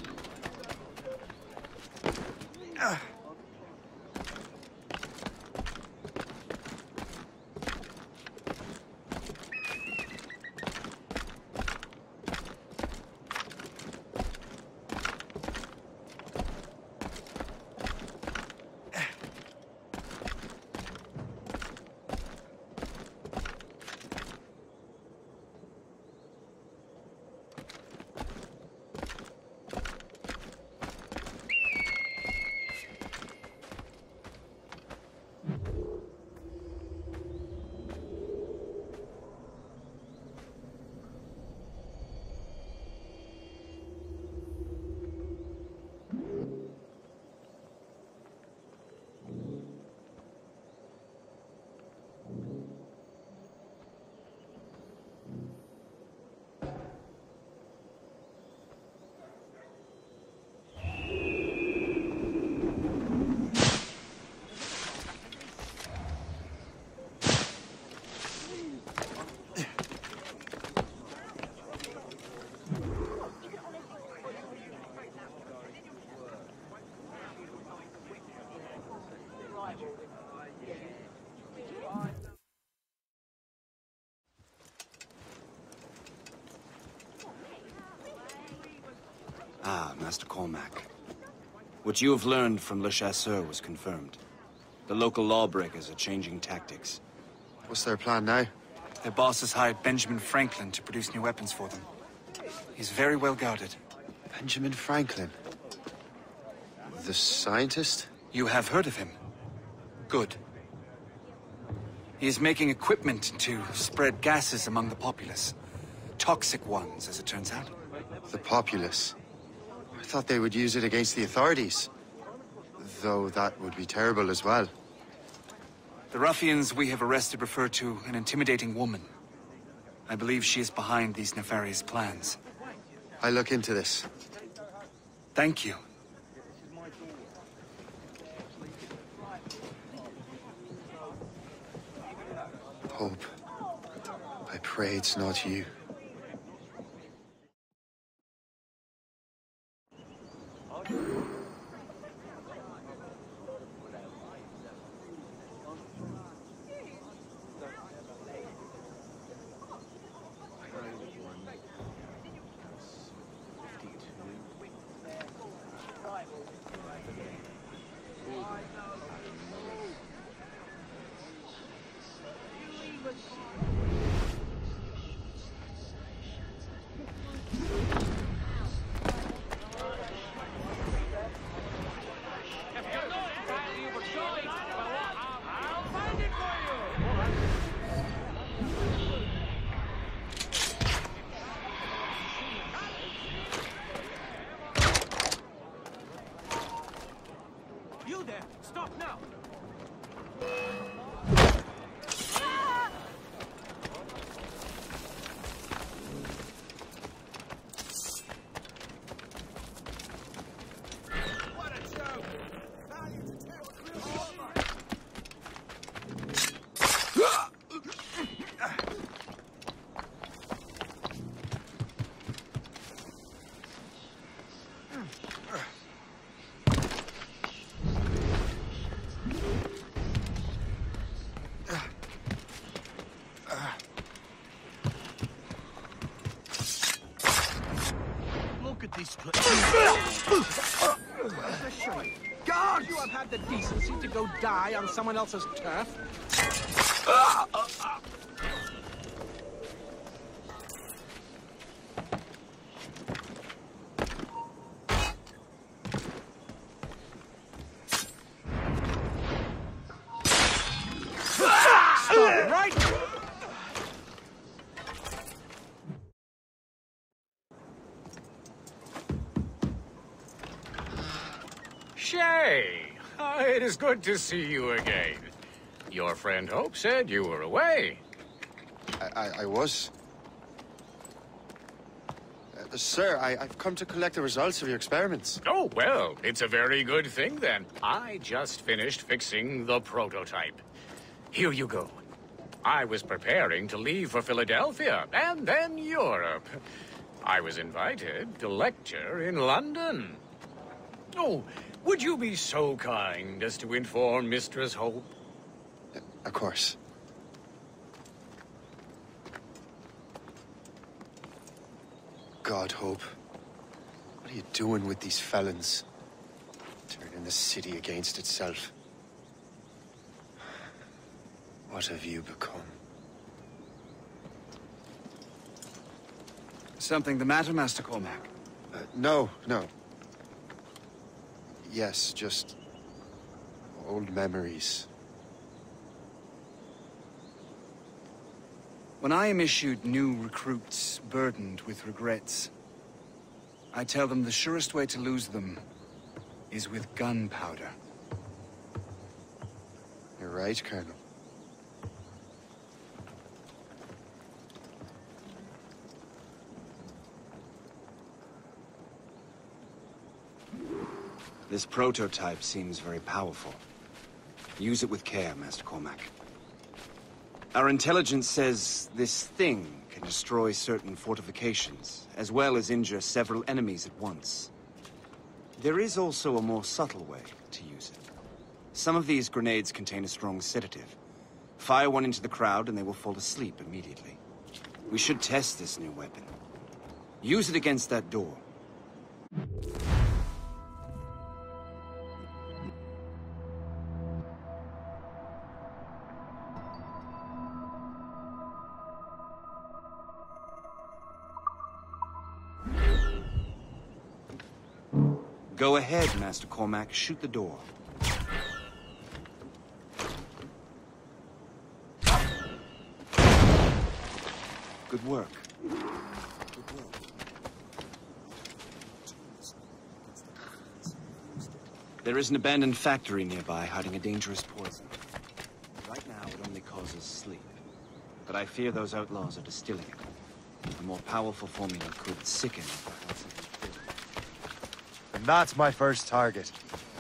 [SPEAKER 1] Ah, Master Cormac. What you have learned from Le Chasseur was confirmed. The local lawbreakers are changing tactics.
[SPEAKER 3] What's their plan now?
[SPEAKER 16] Their boss has hired Benjamin Franklin to produce new weapons for them. He's very well guarded.
[SPEAKER 3] Benjamin Franklin? The scientist?
[SPEAKER 16] You have heard of him? Good. He is making equipment to spread gases among the populace. Toxic ones, as it turns out.
[SPEAKER 3] The populace? I thought they would use it against the authorities. Though that would be terrible as well.
[SPEAKER 16] The ruffians we have arrested refer to an intimidating woman. I believe she is behind these nefarious plans.
[SPEAKER 3] I'll look into this.
[SPEAKER 16] Thank you.
[SPEAKER 3] Hope. I pray it's not you.
[SPEAKER 6] now! Look at this place.
[SPEAKER 14] God! You have had the decency to go die on someone else's turf? Stop, right?
[SPEAKER 17] Shay, it is good to see you again. Your friend Hope said you were away.
[SPEAKER 3] I was. Sir, I've come to collect the results of your experiments.
[SPEAKER 17] Oh, well, it's a very good thing then. I just finished fixing the prototype. Here you go. I was preparing to leave for Philadelphia, and then Europe. I was invited to lecture in London. Oh, would you be so kind as to inform Mistress Hope?
[SPEAKER 3] Of course. God, Hope. What are you doing with these felons? Turning the city against itself. What have you become?
[SPEAKER 16] Something the matter, Master Cormac?
[SPEAKER 3] No. Yes, just old memories.
[SPEAKER 16] When I am issued new recruits burdened with regrets, I tell them the surest way to lose them is with gunpowder.
[SPEAKER 3] You're right, Colonel.
[SPEAKER 16] This prototype seems very powerful. Use it with care, Master Cormac. Our intelligence says this thing can destroy certain fortifications, as well as injure several enemies at once. There is also a more subtle way to use it. Some of these grenades contain a strong sedative. Fire one into the crowd and they will fall asleep immediately. We should test this new weapon. Use it against that door. Go ahead, Master Cormac. Shoot the door. Good work. There is an abandoned factory nearby hiding a dangerous poison. Right now, it only causes sleep. But I fear those outlaws are distilling it. A more powerful formula could sicken or perhaps even kill.
[SPEAKER 3] And that's my first target.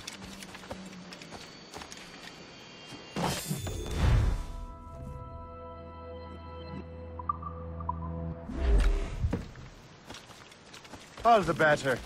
[SPEAKER 3] All the better.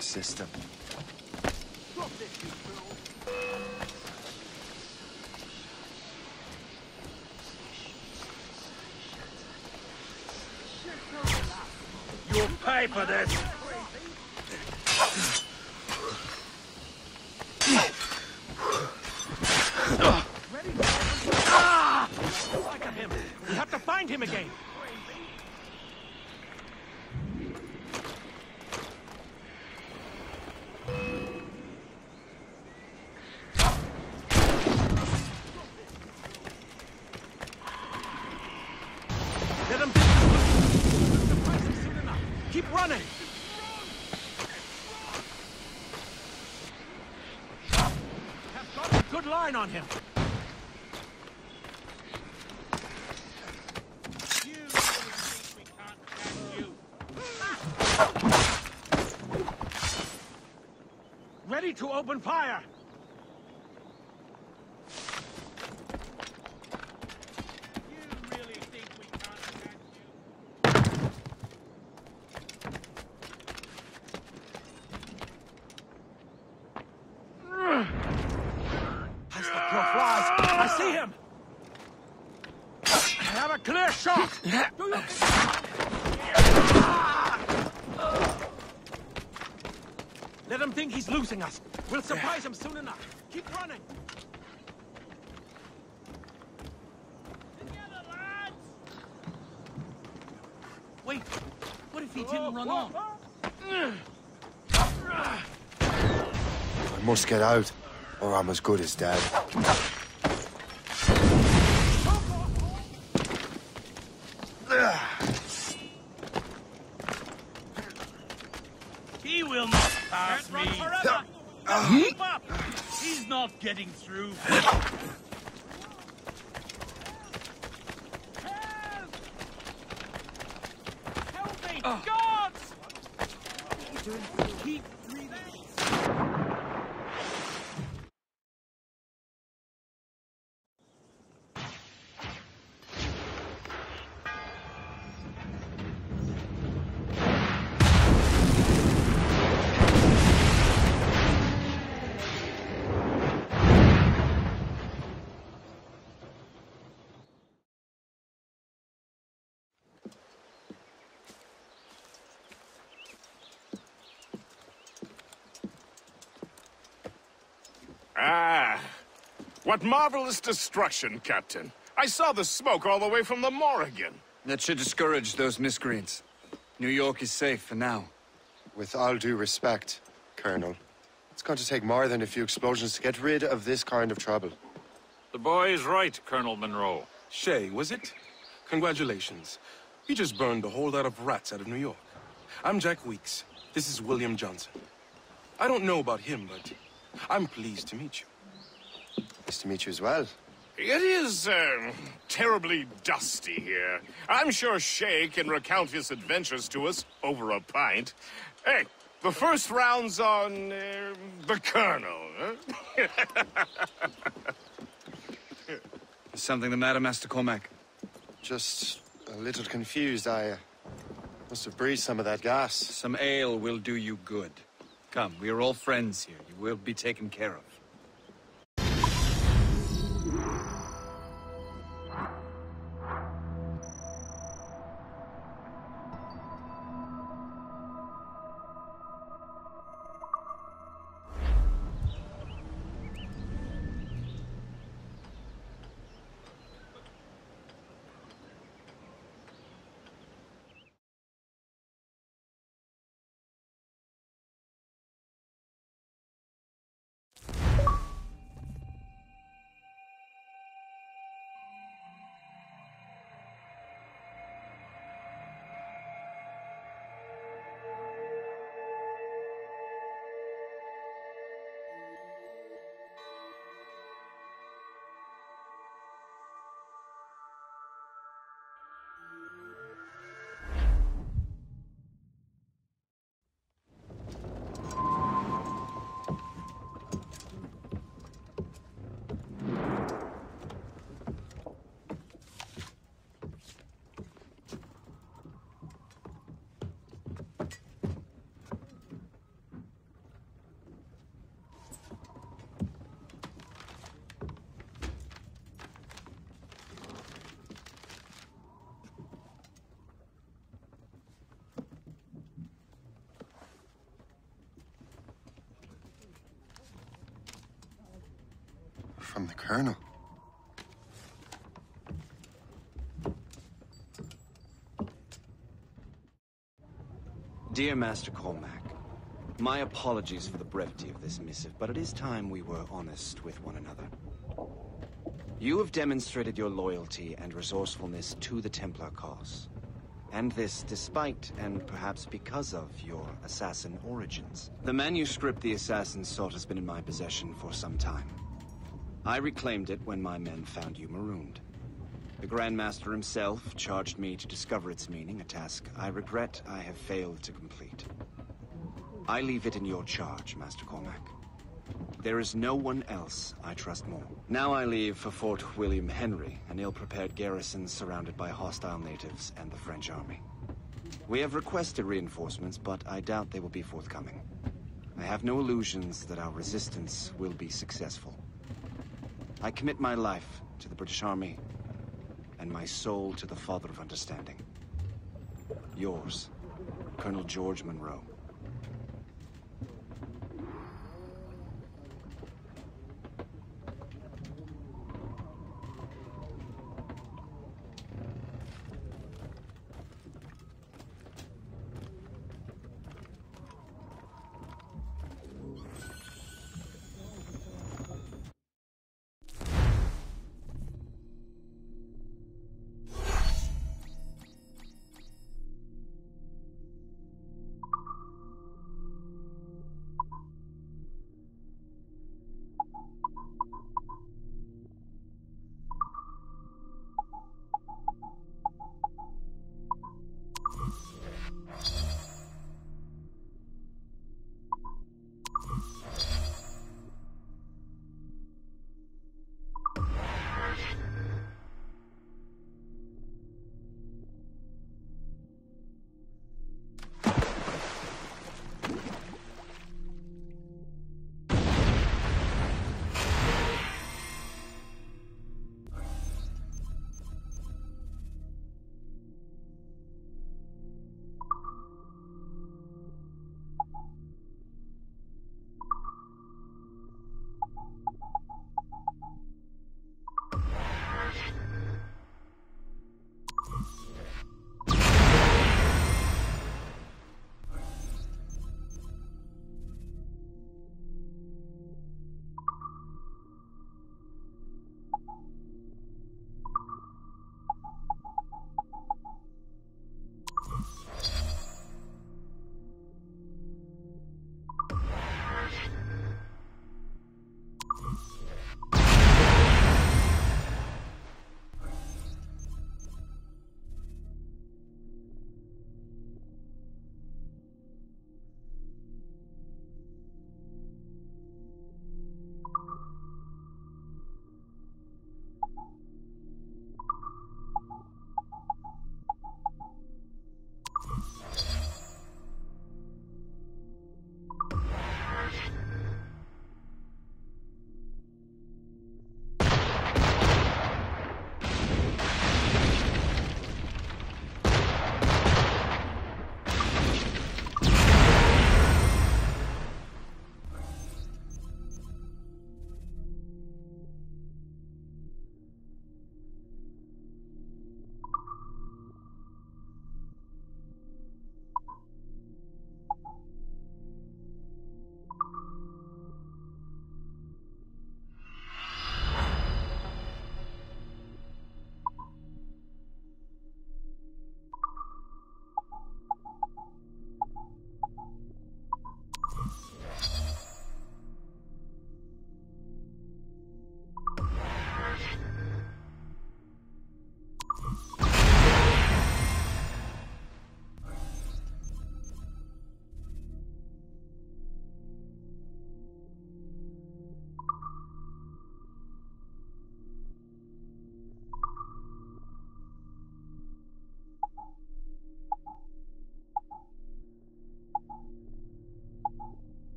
[SPEAKER 3] old system.
[SPEAKER 6] You'll pay for this! Look at him! We have to find him again! Let him surprise him soon enough. Keep running! Have got a good line on him. Ready to open fire! As the crow flies, I see him! I have a clear shot! Do you... Let him think he's losing us. We'll surprise him soon enough. Keep running.
[SPEAKER 4] Together, lads! Wait, what if he didn't run on?
[SPEAKER 3] I must get out, or I'm as good as dead.
[SPEAKER 4] He will not pass me. Keep up! He's not getting through. Help! Help me, gods! Keep breathing.
[SPEAKER 2] Ah, what marvelous destruction, Captain. I saw the smoke all the way from the Morrigan.
[SPEAKER 16] That should discourage those miscreants. New York is safe for now.
[SPEAKER 3] With all due respect, Colonel, it's going to take more than a few explosions to get rid of this kind of trouble.
[SPEAKER 18] The boy is right, Colonel Monroe.
[SPEAKER 19] Shay, was it? Congratulations. You just burned a whole lot of rats out of New York. I'm Jack Weeks. This is William Johnson. I don't know about him, but I'm pleased to meet you.
[SPEAKER 3] Nice to meet you as well.
[SPEAKER 2] It is, terribly dusty here. I'm sure Shay can recount his adventures to us over a pint. Hey, the first round's on, the Colonel, huh?
[SPEAKER 16] Is something the matter, Master Cormac?
[SPEAKER 3] Just a little confused. I must have breathed some of that gas.
[SPEAKER 16] Some ale will do you good. Come, we are all friends here. You will be taken care of.
[SPEAKER 3] from the Colonel.
[SPEAKER 16] Dear Master Cormac, my apologies for the brevity of this missive, but it is time we were honest with one another. You have demonstrated your loyalty and resourcefulness to the Templar cause. And this despite, and perhaps because of, your assassin origins. The manuscript the assassins sought has been in my possession for some time. I reclaimed it when my men found you marooned. The Grand Master himself charged me to discover its meaning, a task I regret I have failed to complete. I leave it in your charge, Master Cormac. There is no one else I trust more. Now I leave for Fort William Henry, an ill-prepared garrison surrounded by hostile natives and the French army. We have requested reinforcements, but I doubt they will be forthcoming. I have no illusions that our resistance will be successful. I commit my life to the British Army, and my soul to the Father of Understanding. Yours, Colonel George Monroe.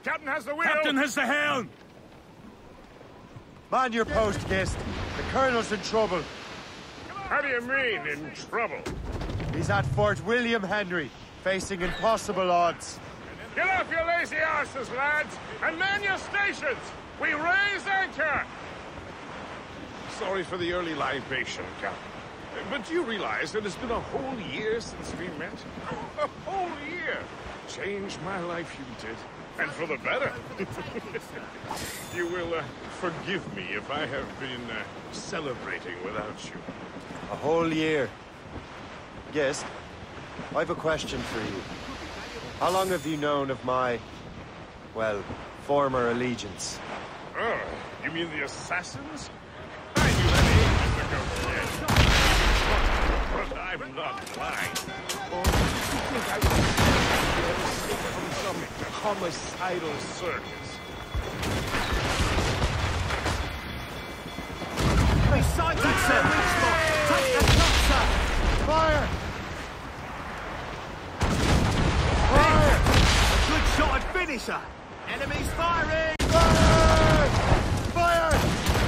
[SPEAKER 11] Captain has the wheel!
[SPEAKER 4] Captain has the helm!
[SPEAKER 3] Man your post, Gist. The Colonel's in trouble.
[SPEAKER 11] How do you mean, in trouble?
[SPEAKER 3] He's at Fort William Henry, facing impossible odds.
[SPEAKER 11] Get off your lazy arses, lads, and man your stations! We raise anchor! Sorry for the early libation, Captain. But you realize that it's been a whole year since we met? A whole year! Changed my life, you did. And for the better. You will forgive me if I have been celebrating without you.
[SPEAKER 3] A whole year. Gist, I've a question for you. How long have you known of my, well, former allegiance?
[SPEAKER 11] Oh, you mean the assassins? I knew that ages ago, yes. But I'm not blind. Or did you think I was from some homicidal circus?
[SPEAKER 14] They sighted, sir! Take the shot, sir!
[SPEAKER 3] Fire!
[SPEAKER 14] Fire! A good shot and finisher! Enemies firing!
[SPEAKER 3] Fire! Fire!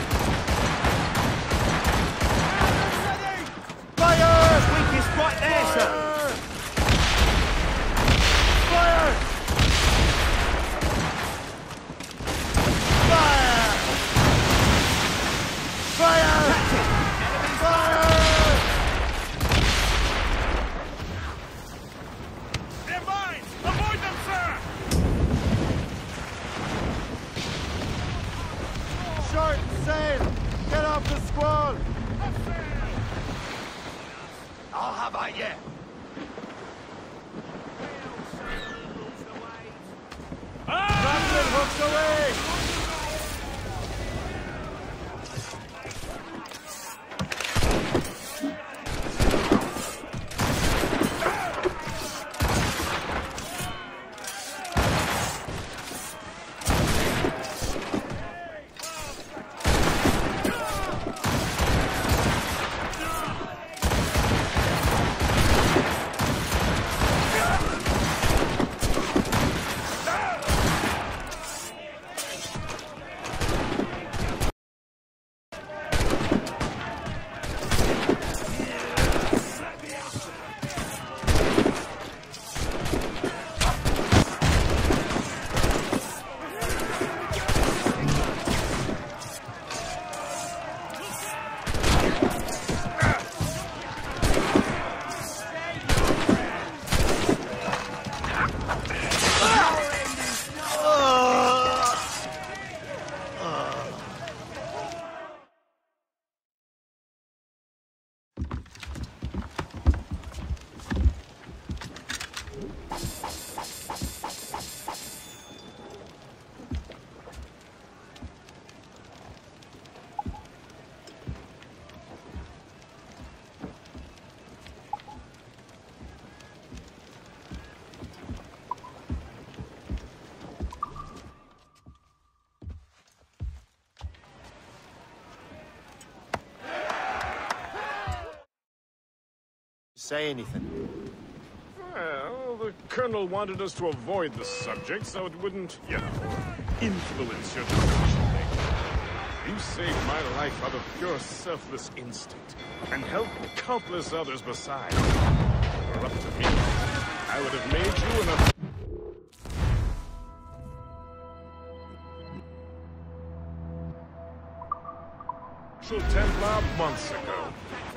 [SPEAKER 3] Fire!
[SPEAKER 14] Weakest right there, sir!
[SPEAKER 3] Fire! Fire! Fire!
[SPEAKER 14] Enemies
[SPEAKER 3] Fire!
[SPEAKER 11] They're mine! Avoid them, sir!
[SPEAKER 3] Short sail! Get off the squall!
[SPEAKER 14] I'll have I yet!
[SPEAKER 3] Grappling hooks away! Say anything.
[SPEAKER 11] Well, the Colonel wanted us to avoid the subject so it wouldn't, you know, influence your decision-making. You saved my life out of pure selfless instinct, and helped countless others besides. If it were up to me, I would have made you an... Templar months ago.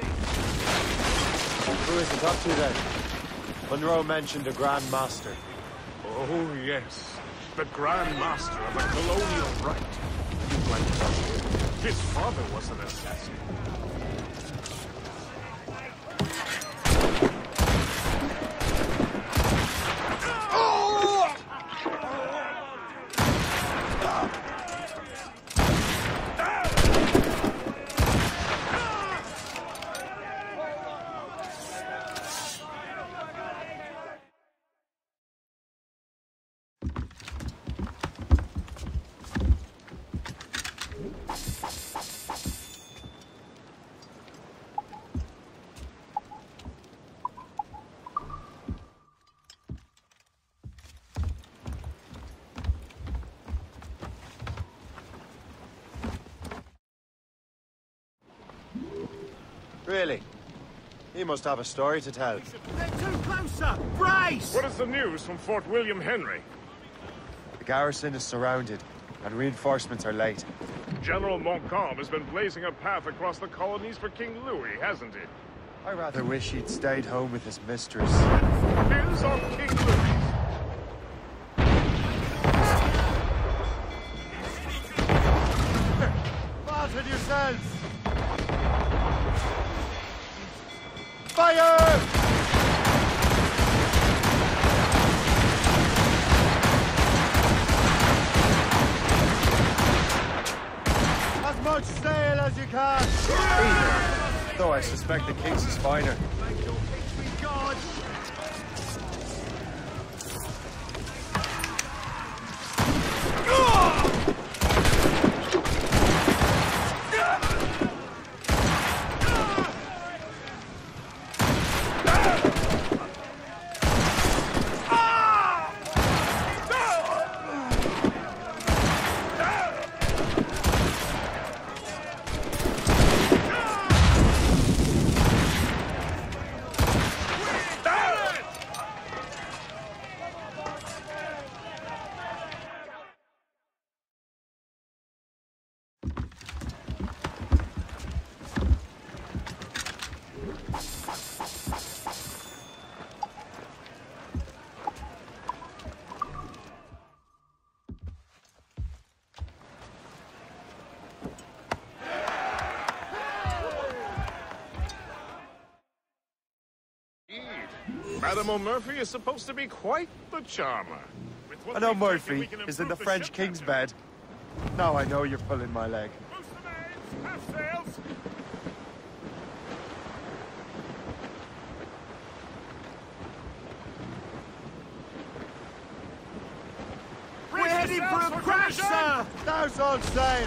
[SPEAKER 3] Who is it up to then? Monroe mentioned a Grand Master.
[SPEAKER 11] Oh, yes. The Grand Master of the Colonial Rite. You'd like to know. His father was an assassin.
[SPEAKER 3] Really? He must have a story to tell.
[SPEAKER 14] They're too close, sir! Brace!
[SPEAKER 11] What is the news from Fort William Henry?
[SPEAKER 3] The garrison is surrounded, and reinforcements are late.
[SPEAKER 11] General Montcalm has been blazing a path across the colonies for King Louis, hasn't he?
[SPEAKER 3] I rather wish he'd stayed home with his mistress.
[SPEAKER 11] His or King Louis?
[SPEAKER 3] Fasten yourselves! Fire! As much sail as you can! Though I suspect the King's is finer.
[SPEAKER 11] Madame O'Murphy is supposed to be quite the charmer.
[SPEAKER 3] I know Murphy is in the French King's bed. Now I know you're pulling my leg.
[SPEAKER 11] Half sails!
[SPEAKER 14] We're heading for a crash, sir!
[SPEAKER 3] Now's all sail!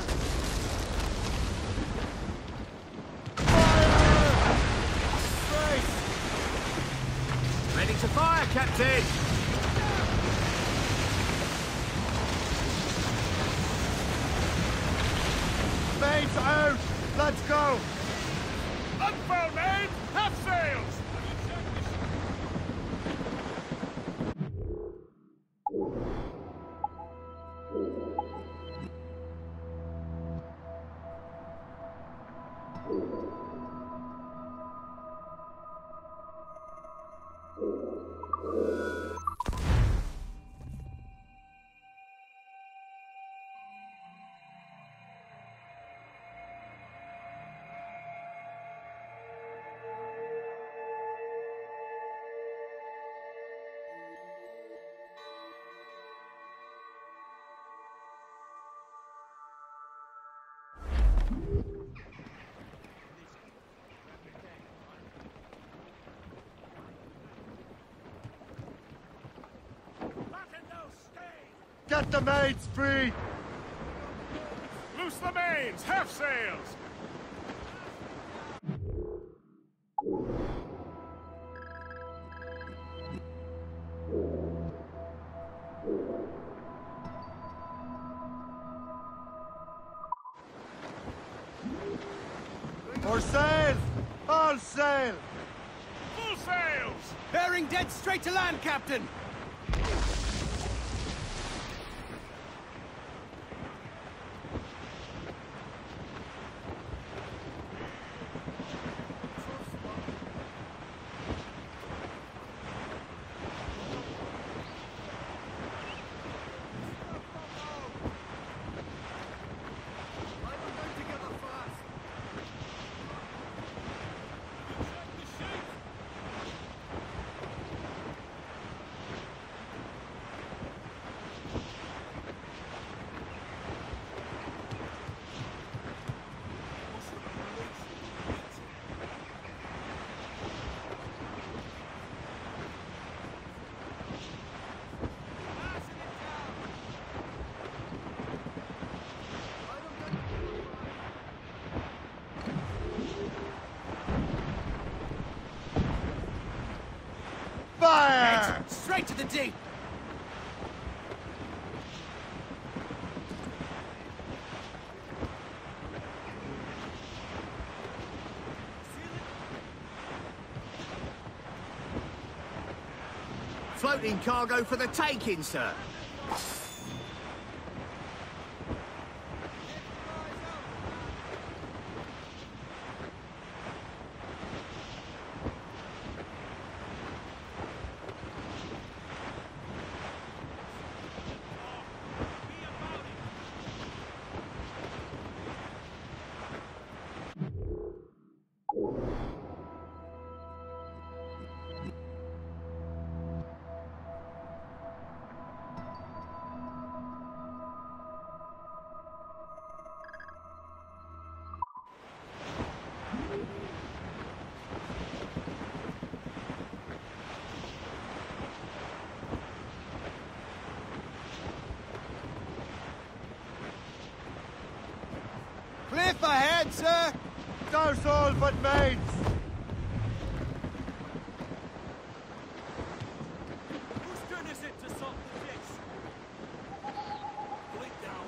[SPEAKER 14] Ready to fire, Captain!
[SPEAKER 3] Mains out! Let's go!
[SPEAKER 11] Unfurl, main! Half sails!
[SPEAKER 3] Get the mains free!
[SPEAKER 11] Loose the mains! Half sails!
[SPEAKER 3] More sail! All sail!
[SPEAKER 11] Full sails!
[SPEAKER 14] Bearing dead straight to land, Captain!
[SPEAKER 3] Fire!
[SPEAKER 14] Straight to the deep!
[SPEAKER 9] floating cargo for the taking, sir.
[SPEAKER 3] Cliff ahead, sir! Douse all but mates!
[SPEAKER 6] Whose turn is it to salt the fish? Pull it down.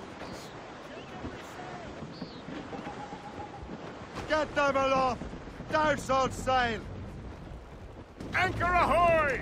[SPEAKER 3] Get them aloft! Douse all sail!
[SPEAKER 11] Anchor ahoy!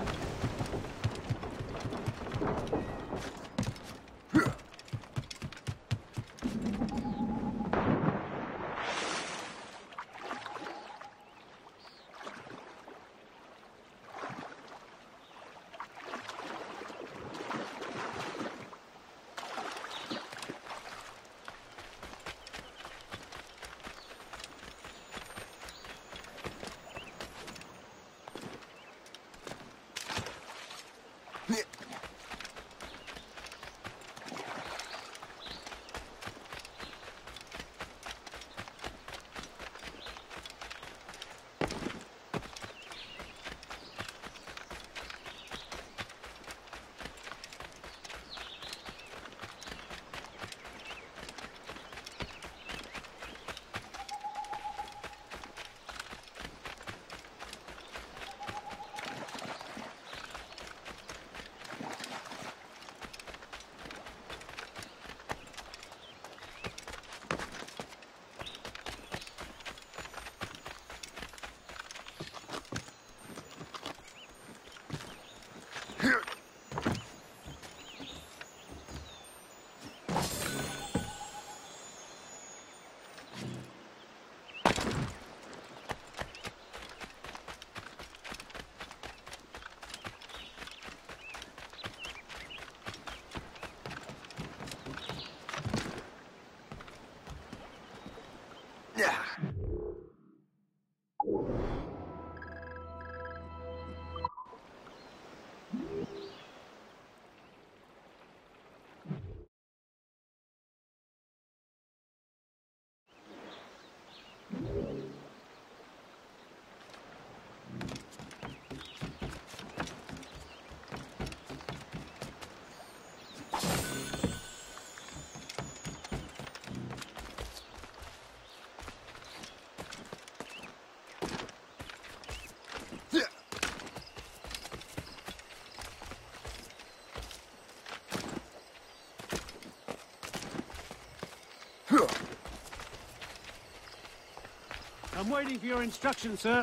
[SPEAKER 6] I'm waiting for your instructions, sir.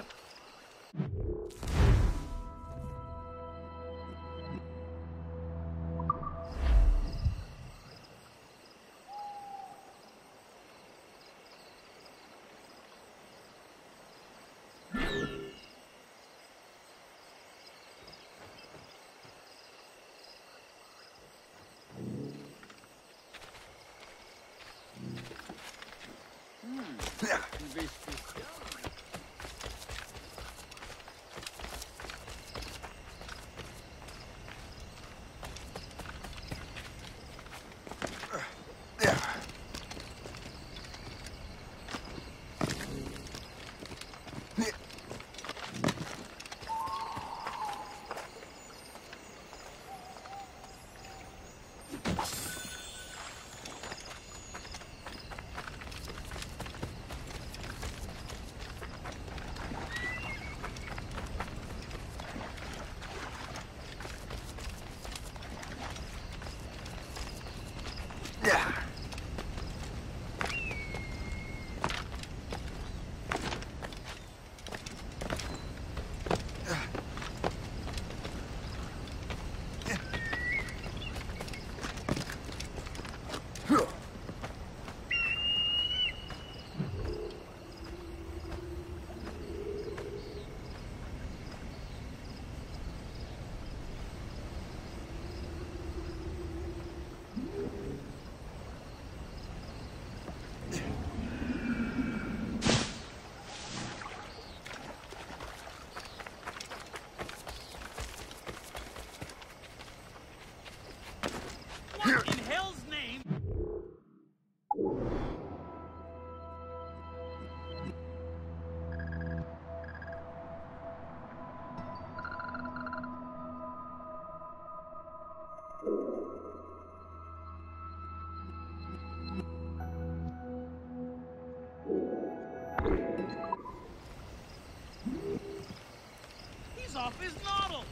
[SPEAKER 4] What in hell's name? He's off his noddle.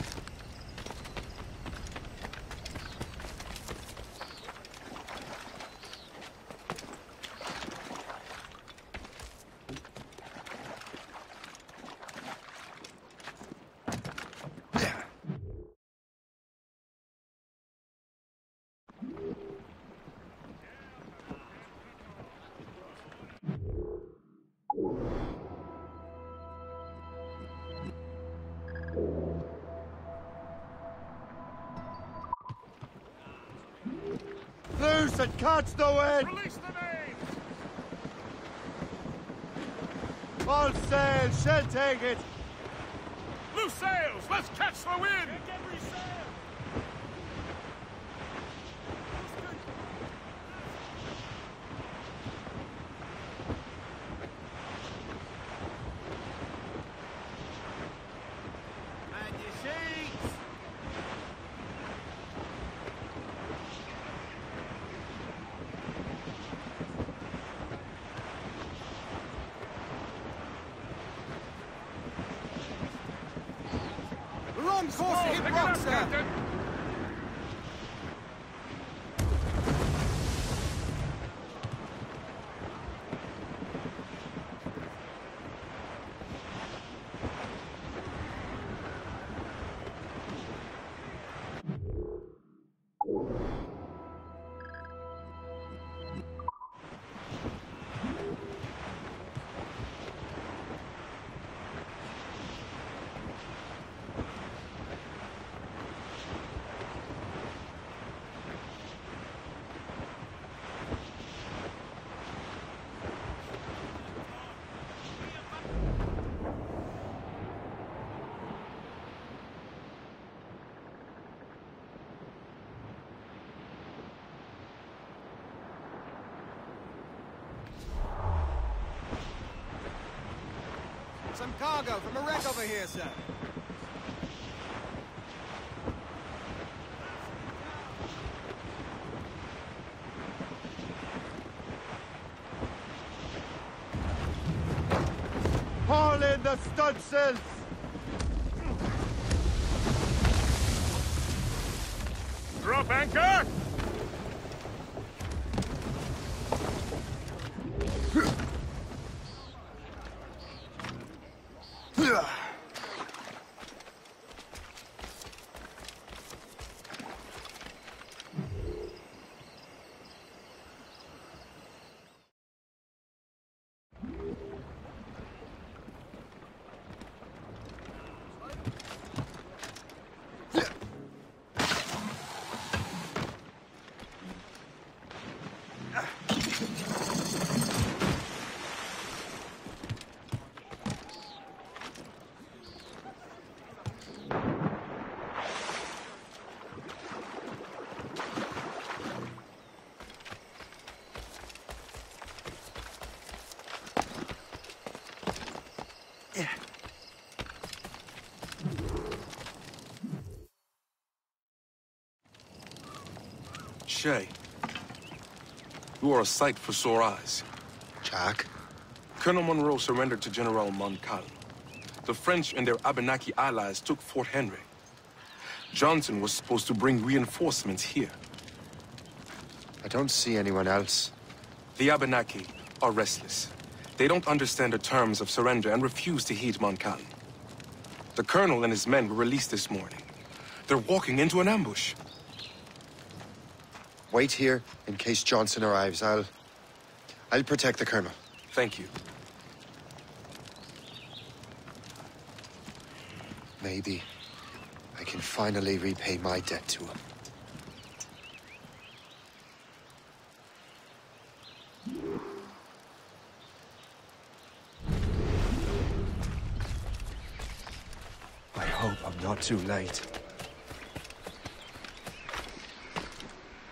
[SPEAKER 3] Loose and catch the wind!
[SPEAKER 11] Release the names!
[SPEAKER 3] All sail, shall take it!
[SPEAKER 11] Loose sails! Let's catch the wind!
[SPEAKER 4] Take every sail.
[SPEAKER 14] And your sheets!
[SPEAKER 9] Wrong course to hit rocks, sir.
[SPEAKER 11] Captain!
[SPEAKER 9] Some cargo from a wreck over here, sir.
[SPEAKER 3] Haul in the stunsails!
[SPEAKER 11] Drop anchor!
[SPEAKER 19] Shay, you are a sight for sore eyes.
[SPEAKER 12] Jack?
[SPEAKER 19] Colonel Monroe surrendered to General Montcalm. The French and their Abenaki allies took Fort Henry. Johnson was supposed to bring reinforcements here.
[SPEAKER 12] I don't see anyone else.
[SPEAKER 19] The Abenaki are restless. They don't understand the terms of surrender and refuse to heed Montcalm. The colonel and his men were released this morning. They're walking into an ambush.
[SPEAKER 12] Wait here in case Johnson arrives. I'll protect the colonel.
[SPEAKER 19] Thank you.
[SPEAKER 12] Maybe I can finally repay my debt to him.
[SPEAKER 3] I hope I'm not too late.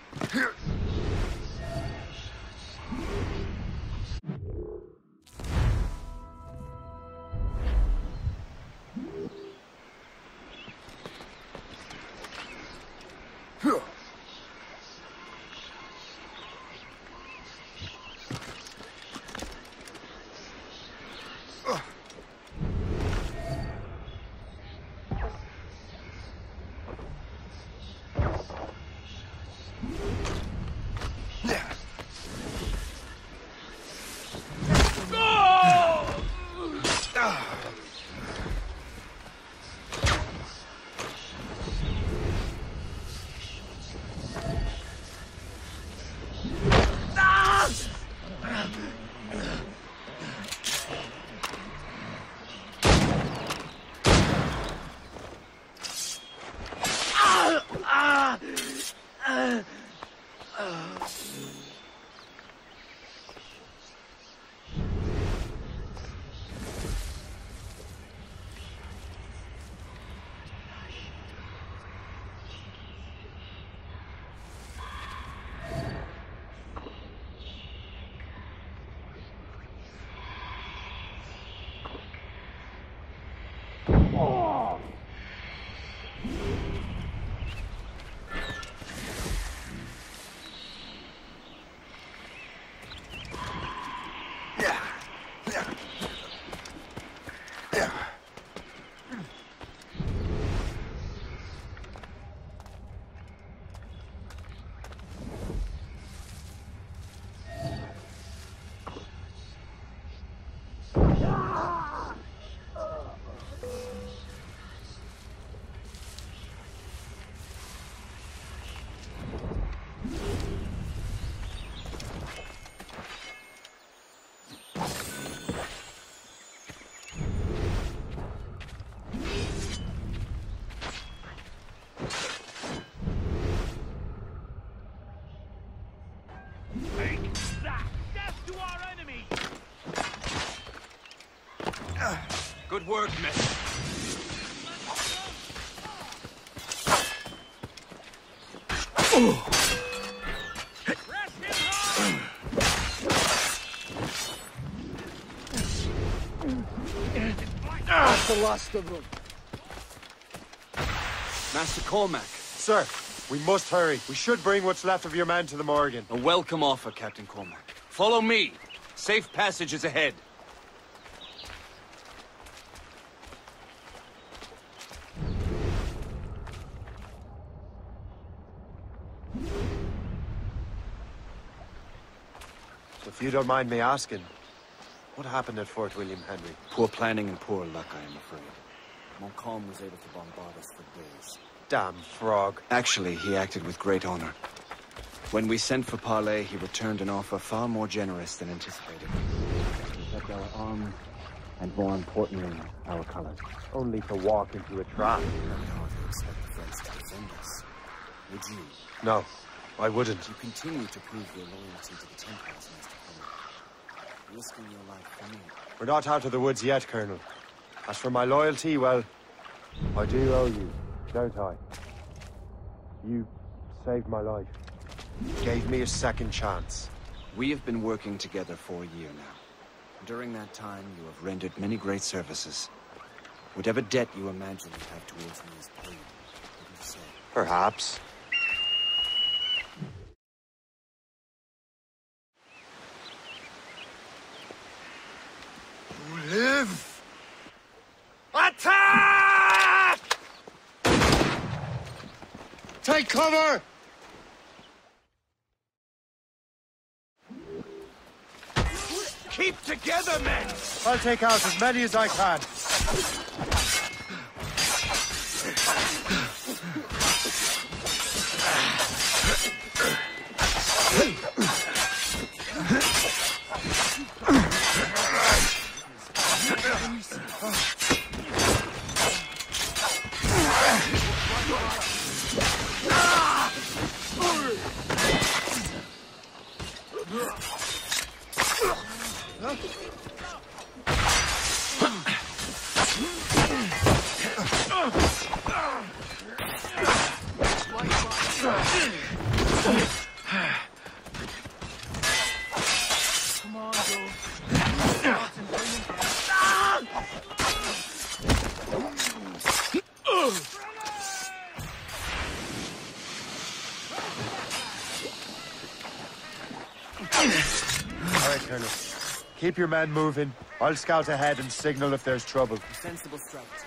[SPEAKER 16] Good work, men.
[SPEAKER 14] That's the last of them.
[SPEAKER 16] Master Cormac.
[SPEAKER 3] Sir, we must hurry. We should bring what's left of your men to the Morgan.
[SPEAKER 16] A welcome offer, Captain Cormac. Follow me. Safe passage is ahead.
[SPEAKER 3] If you don't mind me asking, what happened at Fort William Henry?
[SPEAKER 16] Poor planning and poor luck, I am afraid. Montcalm was able to bombard us for days.
[SPEAKER 3] Damn frog.
[SPEAKER 16] Actually, he acted with great honor. When we sent for Parley, he returned an offer far more generous than anticipated. He kept our arms, and more importantly, our colors.
[SPEAKER 3] Only to walk into a trap.
[SPEAKER 16] I would hardly expect the French to defend us. Would you?
[SPEAKER 3] No, I wouldn't.
[SPEAKER 16] You continue to prove your loyalty to the Templars, Master Cormac, risking your life for me.
[SPEAKER 3] We're not out of the woods yet, Colonel. As for my loyalty, well, I do owe you, don't I? You saved my life. Gave me a second chance.
[SPEAKER 16] We have been working together for a year now. During that time, you have rendered many great services. Whatever debt you imagine you have towards me is paid, wouldn't you say?
[SPEAKER 3] Perhaps.
[SPEAKER 14] You live! Attack! Take cover!
[SPEAKER 3] Keep together, men! I'll take out as many as I can. Colonel. Keep your men moving. I'll scout ahead and signal if there's trouble.
[SPEAKER 16] A sensible strategy.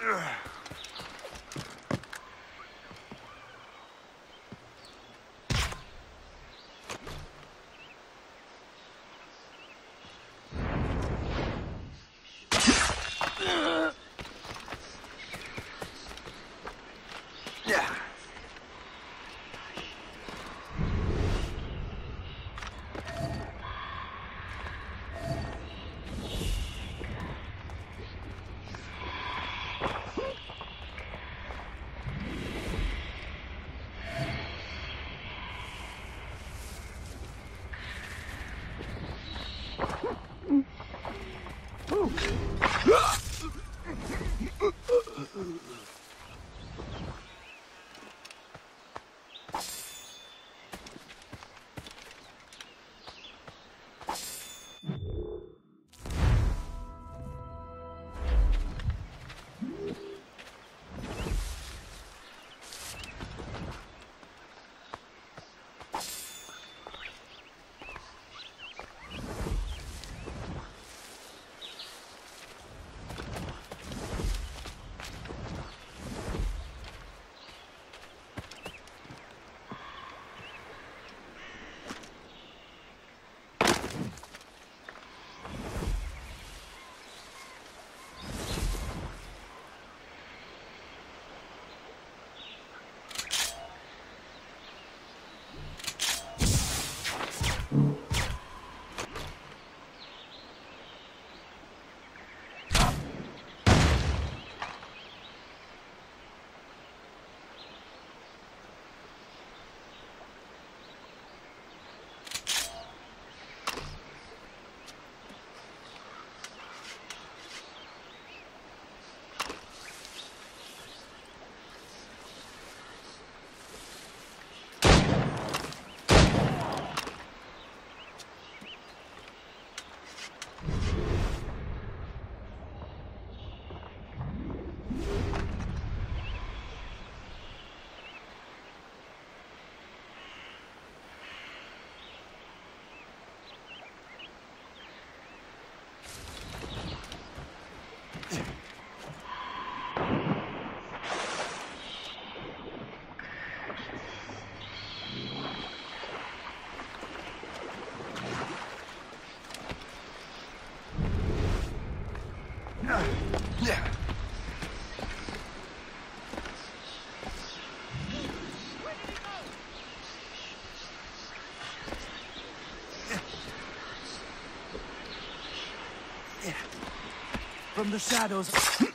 [SPEAKER 6] From the shadows.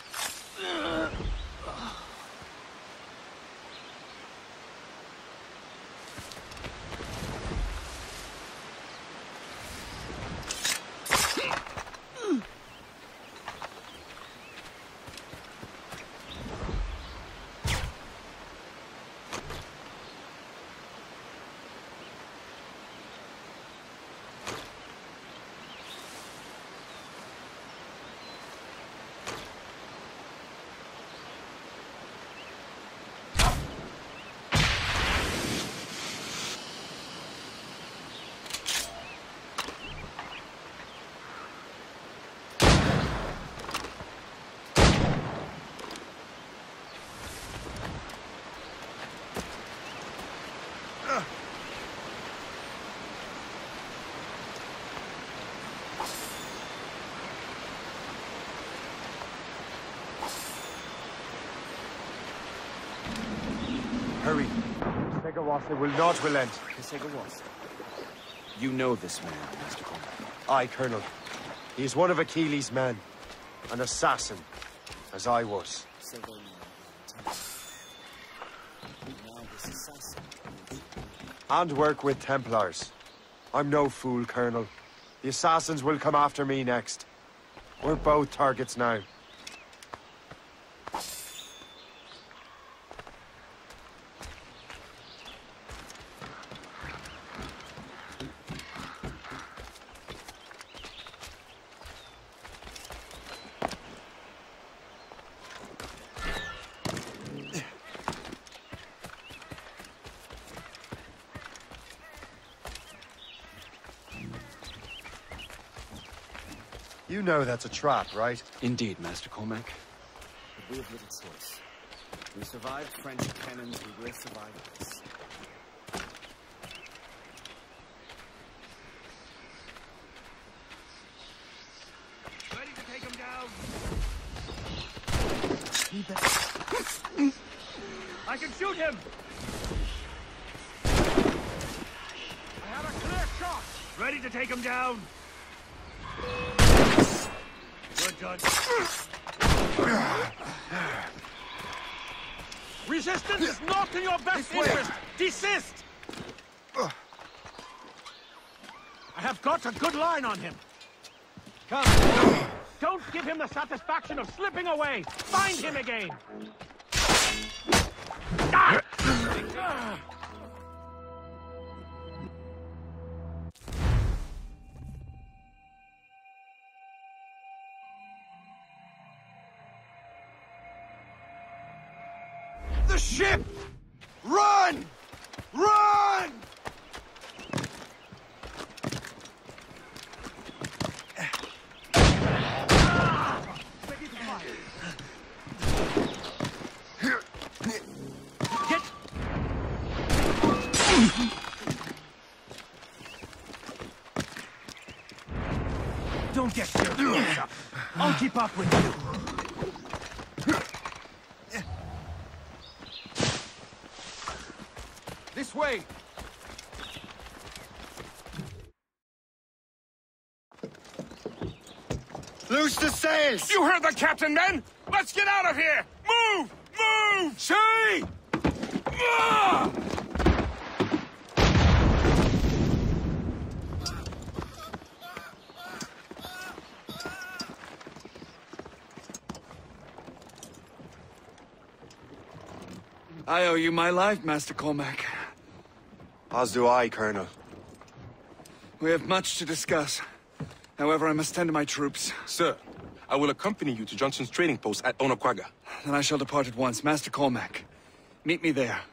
[SPEAKER 3] Hurry. Segawasa will not relent.
[SPEAKER 16] Segawasa? You know this man, Master Cormac.
[SPEAKER 3] Aye, Colonel. He is one of Achilles' men. An assassin, as I was. And work with Templars. I'm no fool, Colonel. The assassins will come after me next. We're both targets now. You know that's a trap, right?
[SPEAKER 16] Indeed, Master Cormac.
[SPEAKER 1] We have little choice. We survived French cannons, we will survive this.
[SPEAKER 14] Ready to take him down? I can shoot him! I have a clear shot! Ready to take him down? Good done. Resistance is not in your best interest! Desist! I have got a good line on him. Come. Don't give him the satisfaction of slipping away! Find him again! Ah!
[SPEAKER 3] The ship! Run! Run!
[SPEAKER 14] Don't get serious. I'll keep up with you.
[SPEAKER 3] This way! Loose the sails!
[SPEAKER 11] You heard the captain, men! Let's get out of here! Move! Move!
[SPEAKER 3] See!
[SPEAKER 11] Ah!
[SPEAKER 16] I owe you my life, Master Cormac.
[SPEAKER 3] As do I, Colonel.
[SPEAKER 16] We have much to discuss. However, I must tend to my troops.
[SPEAKER 19] Sir, I will accompany you to Johnson's trading post at Onaqaga.
[SPEAKER 16] Then I shall depart at once. Master Cormac, meet me there.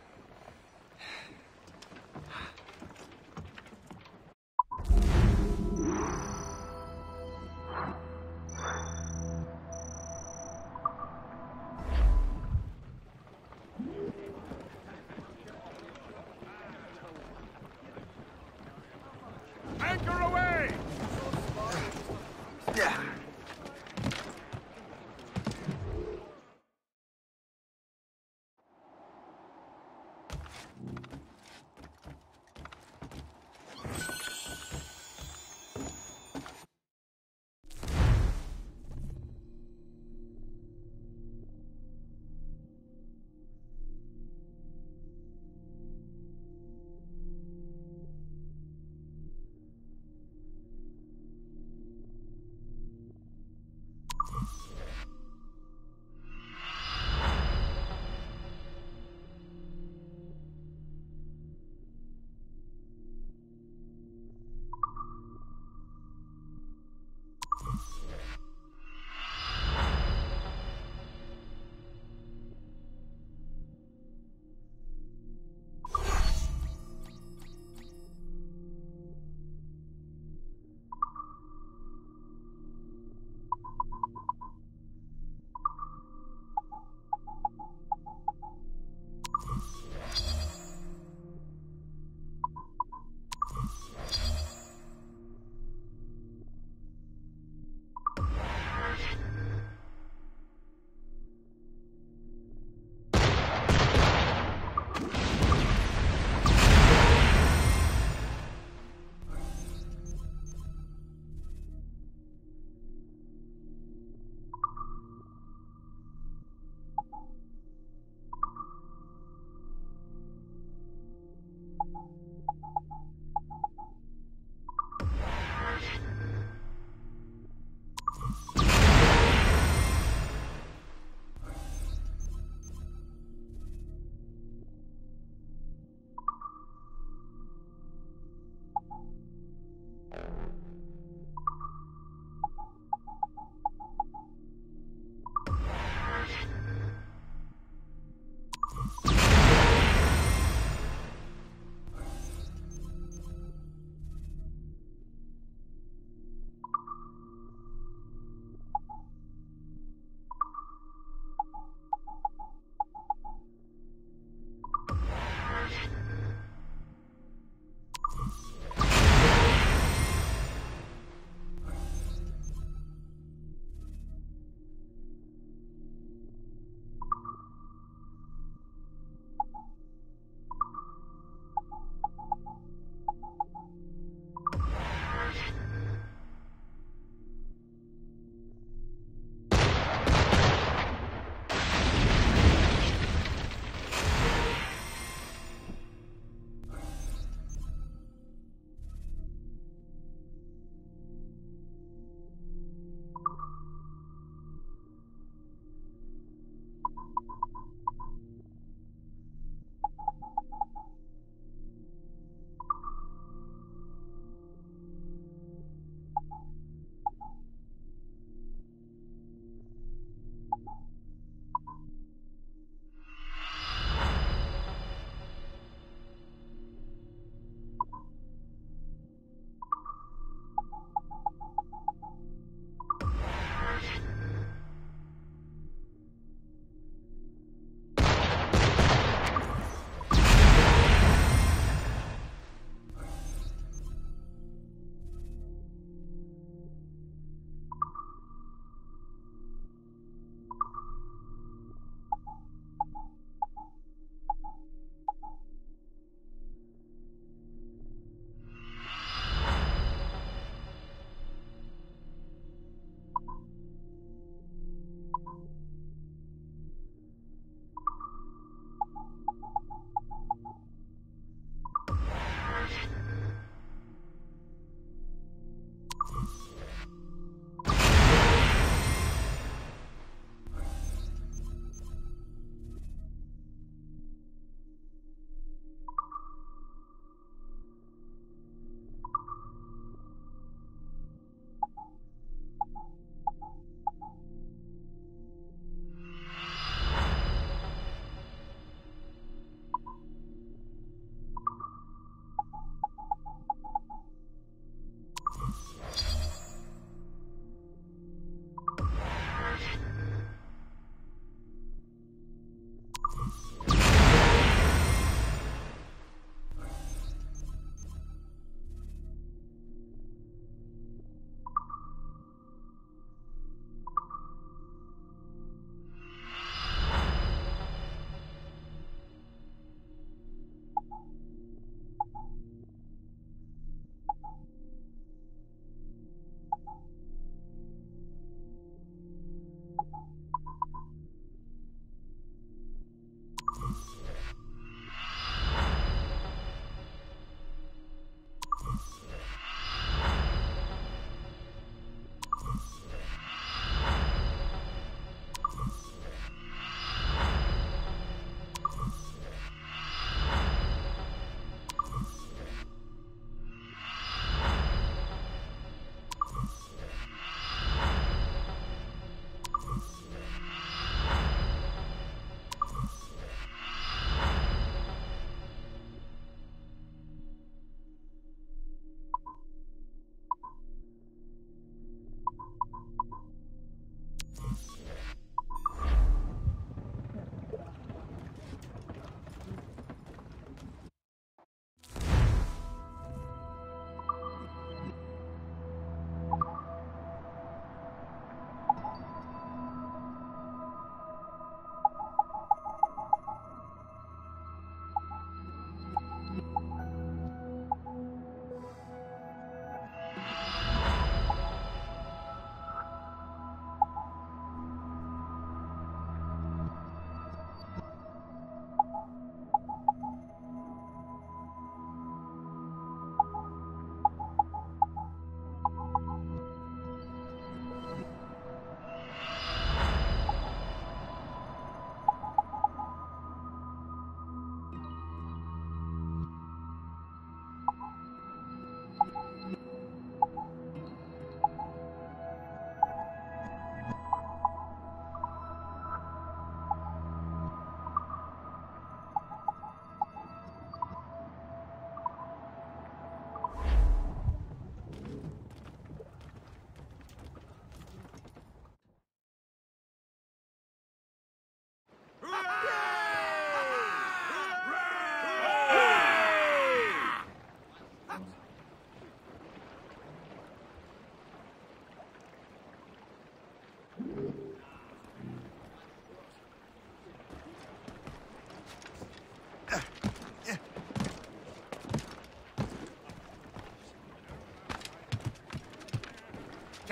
[SPEAKER 11] Anchor away!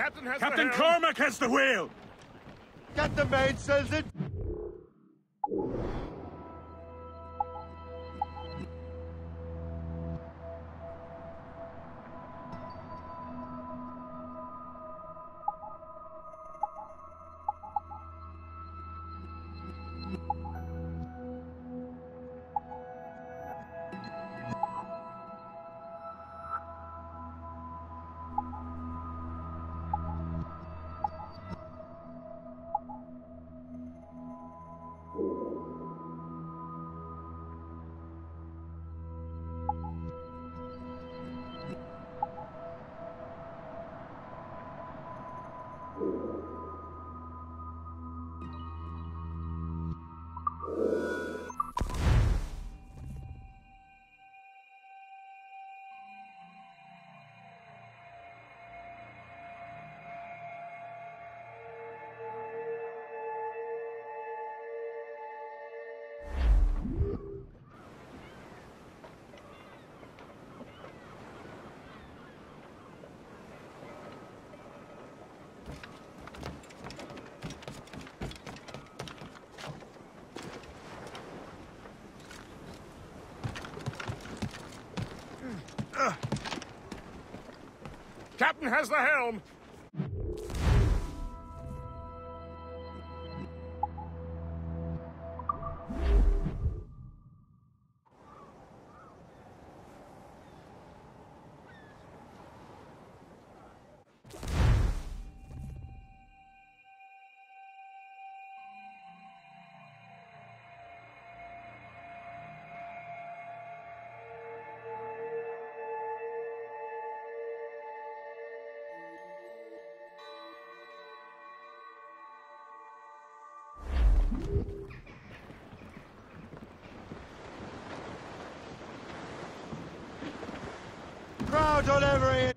[SPEAKER 11] Captain Cormac has the wheel!
[SPEAKER 3] Get the mainsails in!
[SPEAKER 11] Captain has the helm!
[SPEAKER 3] Crowd on every...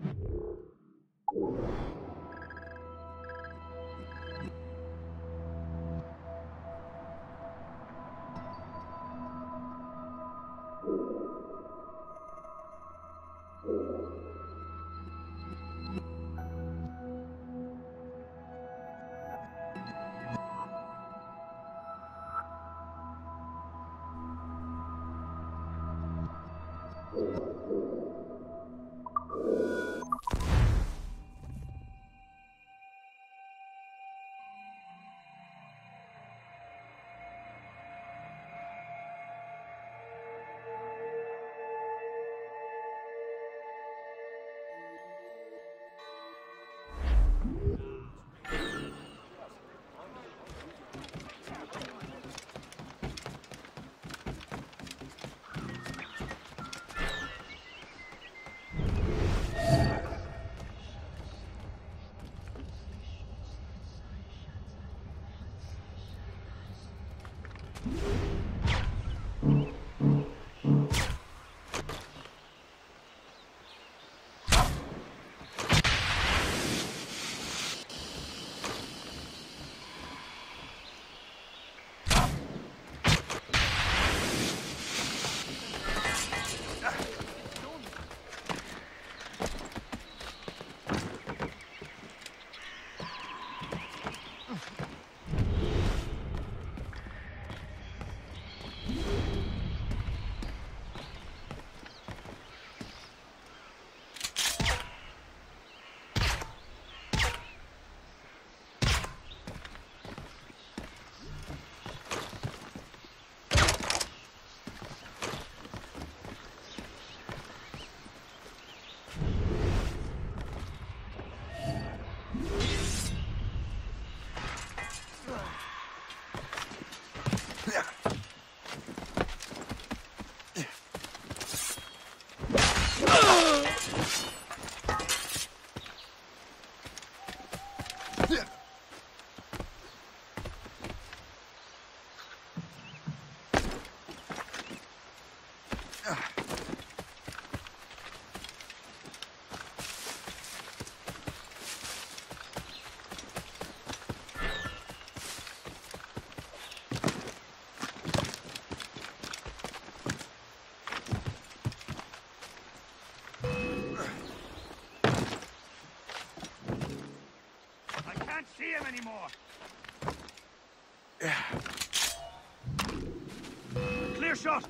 [SPEAKER 6] Clear shot!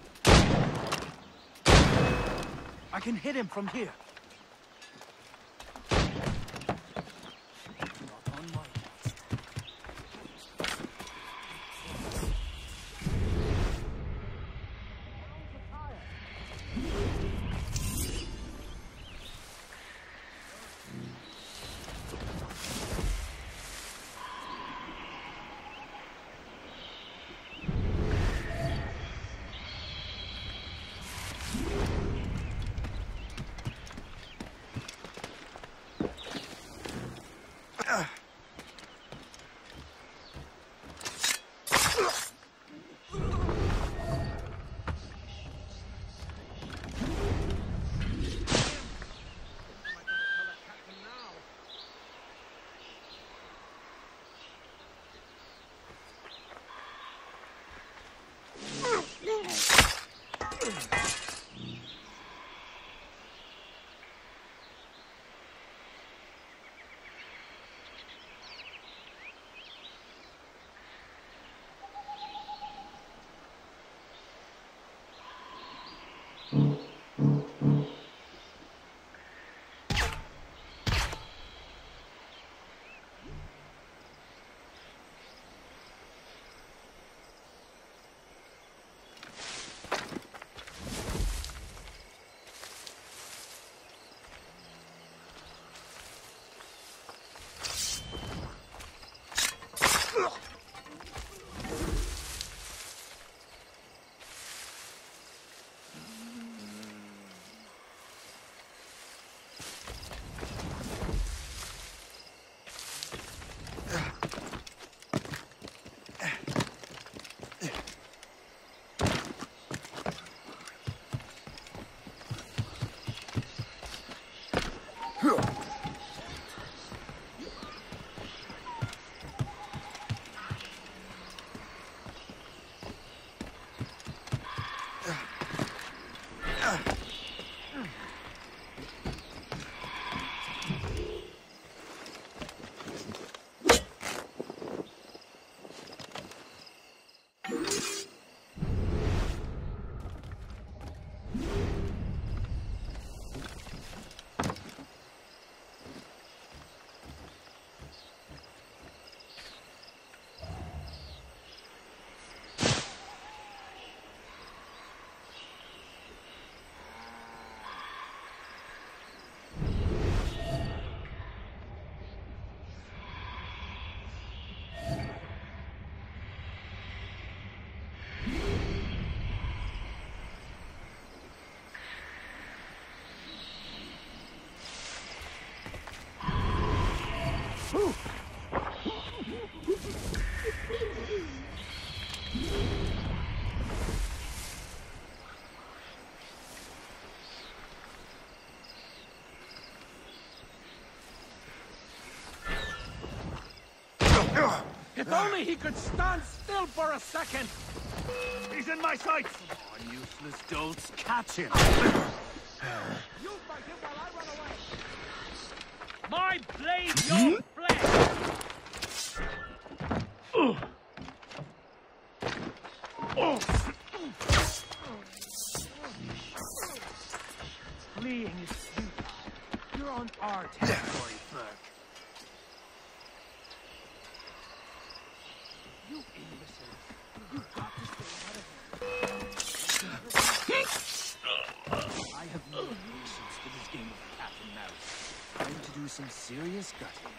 [SPEAKER 6] I can hit him from here.
[SPEAKER 14] If only he could stand still for a second!
[SPEAKER 6] He's in my sights!
[SPEAKER 14] Come on, useless dolts, catch him!
[SPEAKER 6] You fight him while I run away! My blade, your flesh! Fleeing is futile. You're on our territory, Burke. You imbecile. You've got to stay out of here. I have no patience for this game of cat and mouse. Time to do some serious gutting.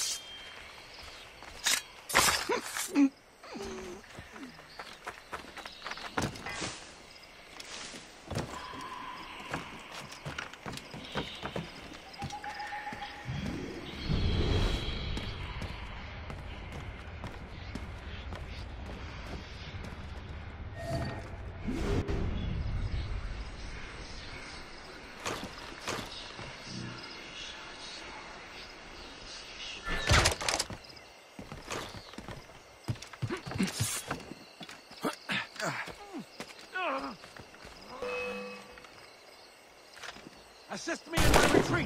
[SPEAKER 14] Assist me in my retreat!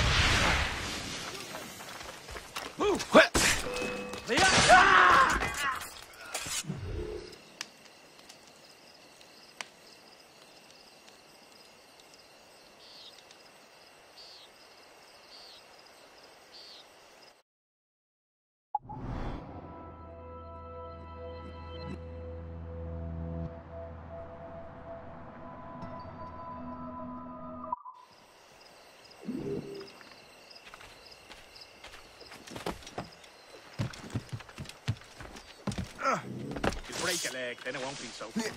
[SPEAKER 14] Move! Break a leg, then it won't be so funny.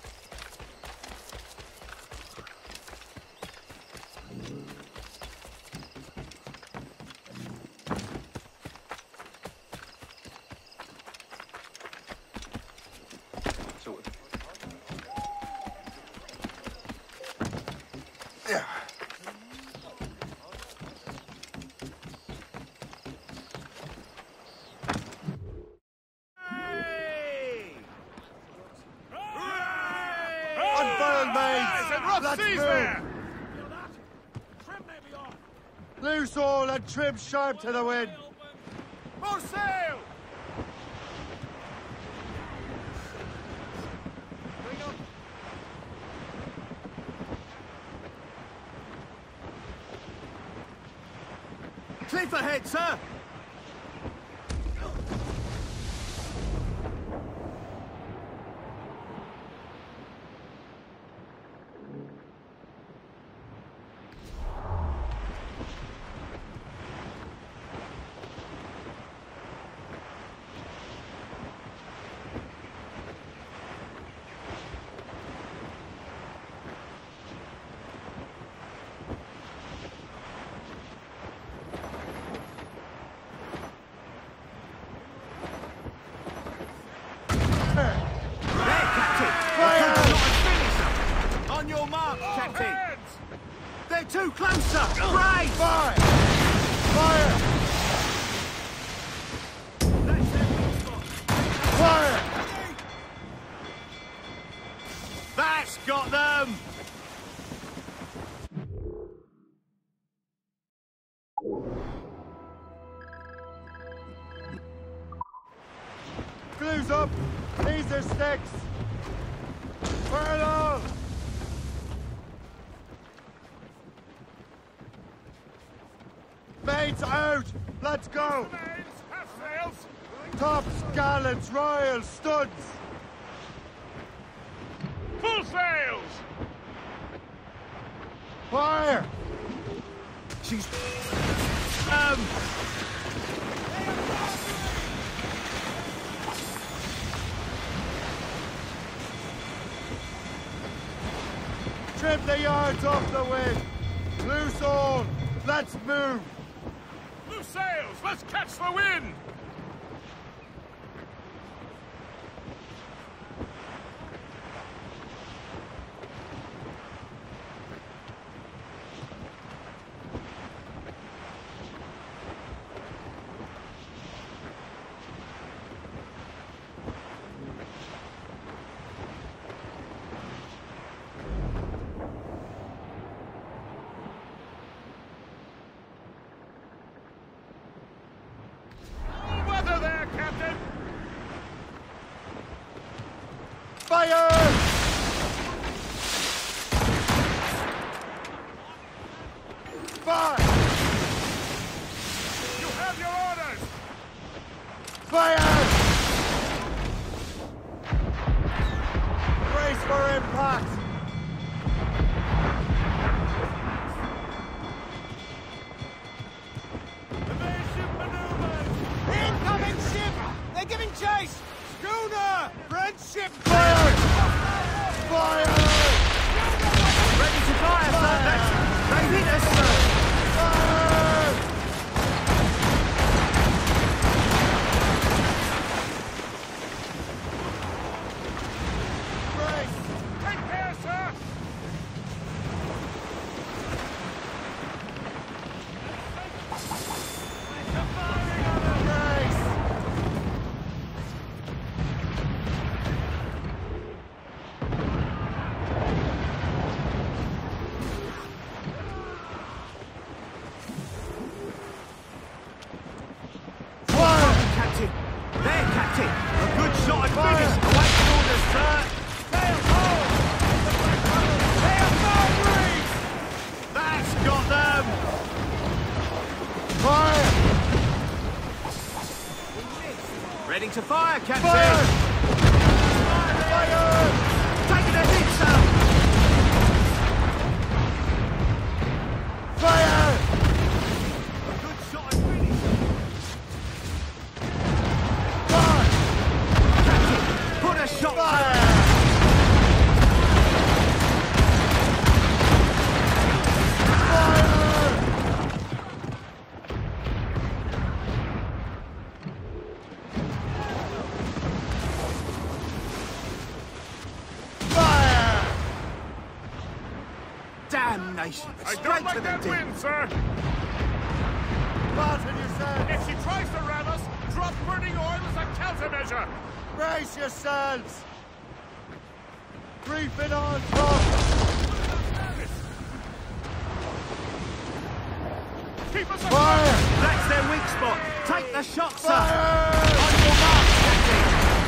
[SPEAKER 3] Loose all and trim sharp to the wind.
[SPEAKER 11] More sail!
[SPEAKER 14] Cliff ahead, sir! On your mark, Captain! They're too close, sir! Brace!
[SPEAKER 3] Fire! Fire! Fire!
[SPEAKER 14] That's got them!
[SPEAKER 3] Glue's up! These are sticks! Burn all! Mates out! Let's go! Tops, gallants, royals, studs!
[SPEAKER 11] Full sails!
[SPEAKER 3] Fire!
[SPEAKER 14] She's...
[SPEAKER 3] Trim the yards off the wind! Loose all! Let's move!
[SPEAKER 11] Loose sails! Let's catch the wind! Weather there, Captain!
[SPEAKER 3] Fire! Fire!
[SPEAKER 11] You have your orders!
[SPEAKER 3] Fire! Brace for impact!
[SPEAKER 14] Incoming ship! They're giving chase! Schooner! French ship!
[SPEAKER 3] Fire! Fire!
[SPEAKER 14] Ready to fire, sir! They hit us, sir!
[SPEAKER 3] Fire!
[SPEAKER 11] Brace! Take care, sir!
[SPEAKER 14] Captain! There, Captain! A good shot and finish! Awaiting orders, sir! Sail home! Sail forward! That's got them!
[SPEAKER 3] Fire!
[SPEAKER 14] Ready to fire, Captain!
[SPEAKER 3] Fire! Fire!
[SPEAKER 14] Taking a hit, sir!
[SPEAKER 3] Fire!
[SPEAKER 14] A good shot and finish!
[SPEAKER 3] Fire!
[SPEAKER 14] Captain, put a shot Damnation!
[SPEAKER 7] I
[SPEAKER 14] Straight
[SPEAKER 7] don't
[SPEAKER 14] to
[SPEAKER 7] like
[SPEAKER 14] the
[SPEAKER 7] that
[SPEAKER 14] deep.
[SPEAKER 7] wind, sir!
[SPEAKER 3] Fasten yourselves!
[SPEAKER 7] If she tries to ram us, drop burning oil as a countermeasure!
[SPEAKER 3] Brace yourselves! Reefing on top!
[SPEAKER 7] Keep us
[SPEAKER 3] Fire!
[SPEAKER 14] That's their weak spot. Take the shot, sir.
[SPEAKER 3] Fire!
[SPEAKER 14] On your mark, Captain.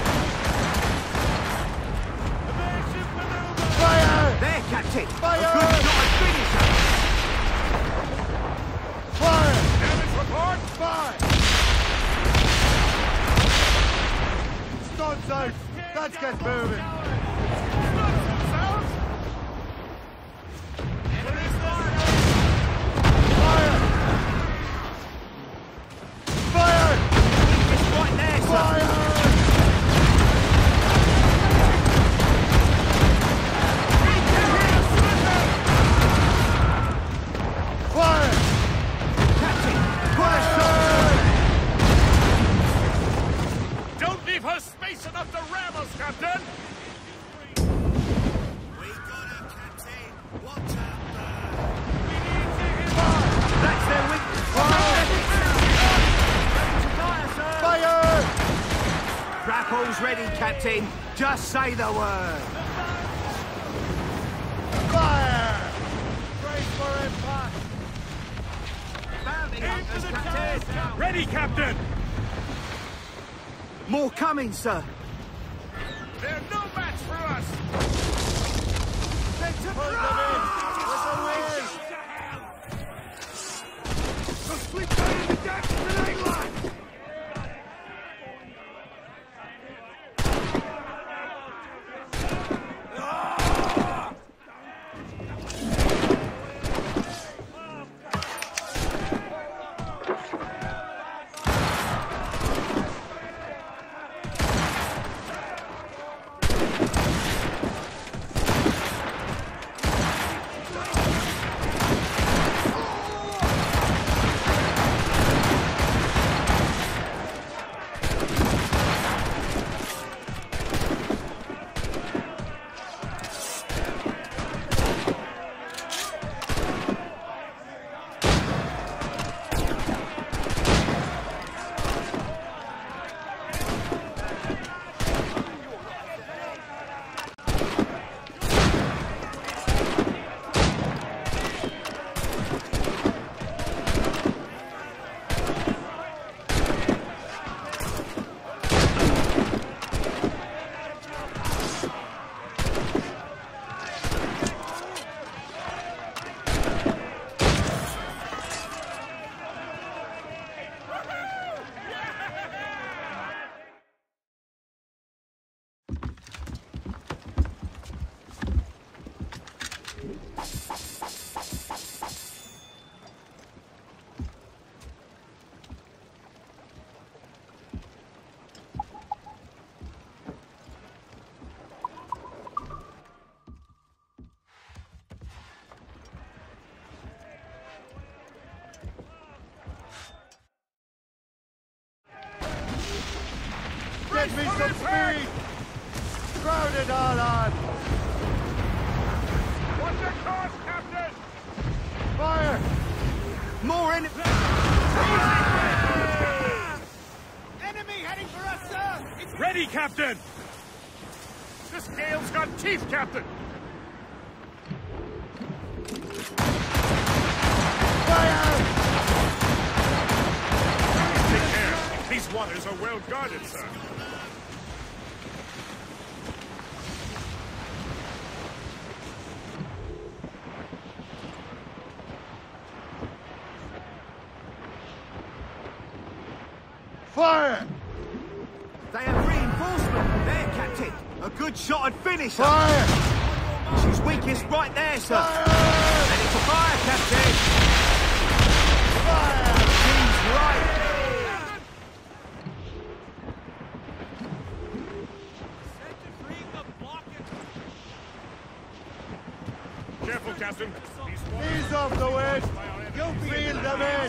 [SPEAKER 3] Fire!
[SPEAKER 14] There, Captain.
[SPEAKER 3] Fire!
[SPEAKER 14] A good shot and finisher.
[SPEAKER 3] Fire!
[SPEAKER 7] Damage report!
[SPEAKER 3] Fire! Stuns out! Let's get moving! Fire! Fire!
[SPEAKER 14] It's right there, sir.
[SPEAKER 3] Fire! Fire!
[SPEAKER 14] Captain, put a shot.
[SPEAKER 7] Don't leave her space enough to ram us, Captain!
[SPEAKER 14] That's their weakness.
[SPEAKER 3] Fire!
[SPEAKER 14] Grapple's ready, Captain. Just say the word.
[SPEAKER 3] Fire! Brace for impact!
[SPEAKER 14] Bounty hunters, Captain.
[SPEAKER 7] Ready, Captain!
[SPEAKER 14] More coming, sir.
[SPEAKER 7] They're no match for us!
[SPEAKER 3] Pull them in! With the wind!
[SPEAKER 7] Complete fire in the deck to England!
[SPEAKER 3] Get me some speed! Crowd it all on!
[SPEAKER 7] What's your course, Captain?
[SPEAKER 3] Fire!
[SPEAKER 14] More in it.
[SPEAKER 7] Enemy heading for us, sir! Ready, Captain! This gale's got teeth, Captain!
[SPEAKER 3] Fire!
[SPEAKER 7] Take care. These waters are well guarded, sir.
[SPEAKER 3] Fire!
[SPEAKER 14] They have reinforcement. There, Captain. A good shot and finish.
[SPEAKER 3] Fire!
[SPEAKER 14] She's weakest right there, sir.
[SPEAKER 3] Fire!
[SPEAKER 14] Ready for fire, Captain.
[SPEAKER 3] Fire!
[SPEAKER 14] She's right.
[SPEAKER 7] Careful, Captain.
[SPEAKER 3] Ease off the wind! You feel them in!